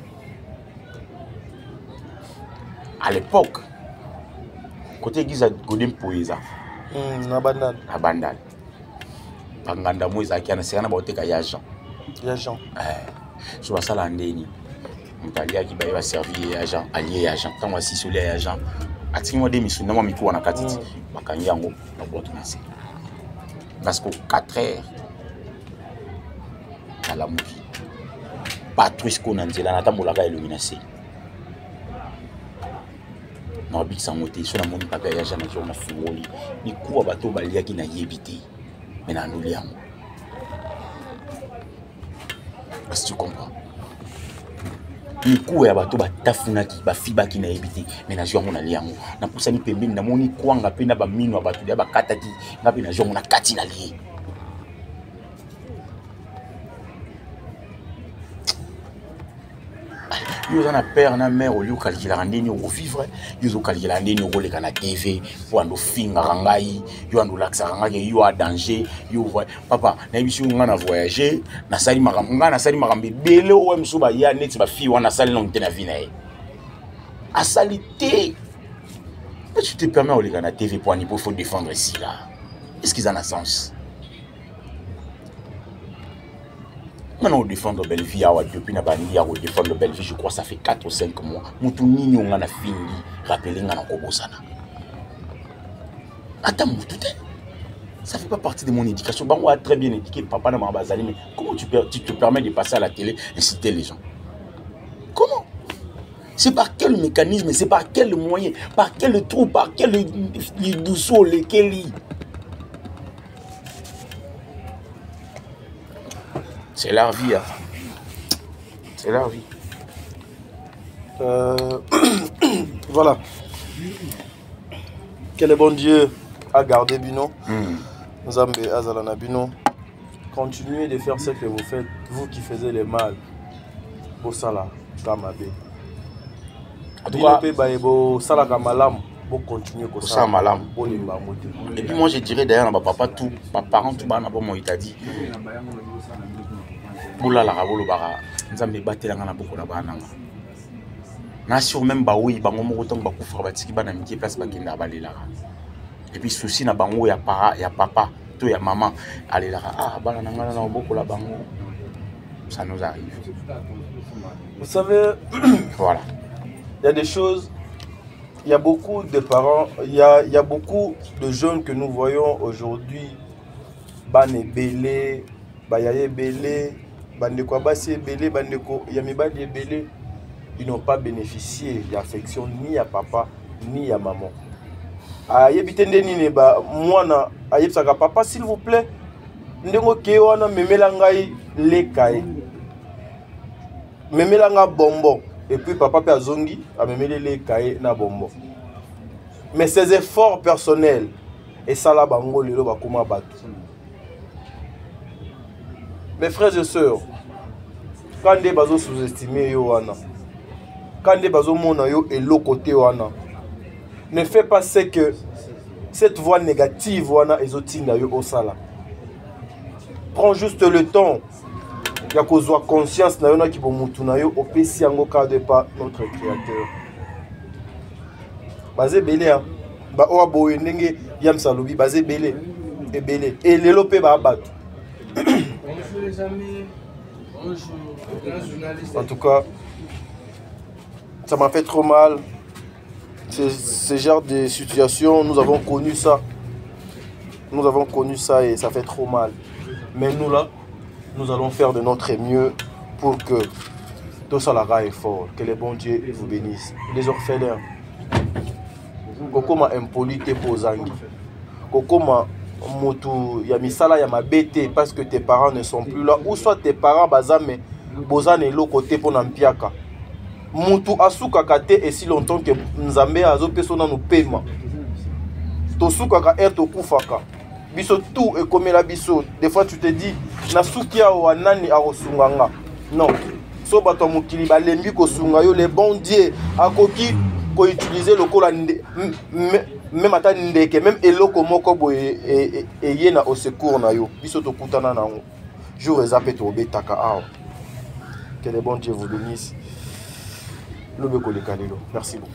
À l'époque, côté Giza Godin Poeza, na bandal, na bandal. Banganda moisa qui a na ba oteka ya Jean. Ya Jean. Eh, so basala ndeni. Mutalia qui ba servir ya Jean, allié ya Jean. Tant wasi solo ya Jean. Atiki mo demi suna mo miko na katiti. Bakangi yango na boto nasi. Parce que quatre heures à la movie. Patrice Konanzela na tambola ka illumination. Na bik sangote so na moni papa ya jana ki on a fungoli ni kuwa bato baliaki na yebite mais na nous liamo. Est-ce que tu comprends? Miku ya bato batafunaki bafibaki na ebiti mais na jongo na liamo na pusani pembeni na moni kwanga pe na ba mino bato ya bakataki na pe na jongo na kati na li. Yo na père na mère au lieu calculer ndeni au vivre yo calculer ndeni au leka na T V pour ando finga rangai yo ando laksa rangai yo a danger yo voit papa na biso nga na voyager na sali makambo nga na sali makambo bele o mso ba ya net ba fi wana sali long te na vie na ye a salité. Mais tu te permets au leka na T V pour ani pour faut défendre ici là. Est-ce qu'ils en a sens? Maintenant, on défend de belle vie, depuis na bandi, on défend de belle vie, je crois que ça fait quatre ou cinq mois. Moutou nini on a fini, rappeler on a kobosana. Attends, Moutou, ça fait pas partie de mon éducation. Bah, on a très bien éduqué, papa n'a pas basali, mais comment tu, tu te permets de passer à la télé et citer les gens? Comment? C'est par quel mécanisme, c'est par quel moyen, par quel trou, par quel douceau, lesquels. C'est leur vie, hein. C'est leur vie. Euh, voilà. Que le bon Dieu a gardé Bino. Mm. Nzambe Azalana Bino. Continuez de faire ce que vous faites, vous qui faisiez le mal. Pour ça là, Kamabe. Bino Sala Kamalam. Pour continuer comme ça. Malam. Et puis moi je dirais d'ailleurs, papa, tout, mes parents, tout, il t'a dit. Boula la rabolo bara, nzambe batela ngana boko na bana. Na sur même ba oui, bango mo autant ba kufra batiki bana miki place ba kinda balela. Et puis souci na bango ya para, ya papa, to ya maman, allez là, ah bana ngana na boko la bango. Ça nous arrive. Vous savez, voilà. Il y a des choses, il y a beaucoup de parents, il y a, il y a beaucoup de jeunes que nous voyons aujourd'hui, bane belé, bayaye belé, bandeko abasi belé, bandeko yamibadi belé, ils n'ont pas bénéficié d'affection ni à papa ni à maman. Ayebitende nini ba mwana ayebsaka papa s'il vous plaît ndengo ke wana memela ngai lekai memela nga bonbon et puis papa pe azongi amemele lekai na bonbon. Mais ces efforts personnels et ça la bango lelo bakoma batu. Mes frères et sœurs, quand des bazos sous-estimés yo wana, quand des bazos mona yo et l'autre côté wana, ne fais pas ce que cette voix négative wana ezotinda yo osala. Prends juste le temps ya kozwa conscience na yo na ki bomutu na yo opesi yango cadre pas notre créateur. Bazé belé hein, ba oa boye ndenge yam salobi bazé belé et belé et lelo pe ba battu. Les amis, bonjour. En tout cas, ça m'a fait trop mal. Ce genre de situation, nous avons connu ça. Nous avons connu ça et ça fait trop mal. Mais nous là, nous allons faire de notre mieux pour que tout ça là est fort. Que le bon Dieu vous bénisse. Les orphelins, Kokoma impolité pour Zangi. Kokoma motu ya misala ya mabete parce que tes parents ne sont plus là ou soit tes parents bazame bozane lo côté pour nampiaka mutu asuka kate et si longtemps que nzambe azo pesona no pema to suka ka er to kufaka biso tout et comme la biso des fois tu te dis na sukia wa nani arosunganga non so bato mukili balembi ko sunga yo le bon Dieu akoki ko utiliser le kola même ata ndeke même eloko moko boye et yena au secours na yo biso to kutana na ngo jour ezapé to betaka aw que le bon Dieu vous bénisse. Merci beaucoup.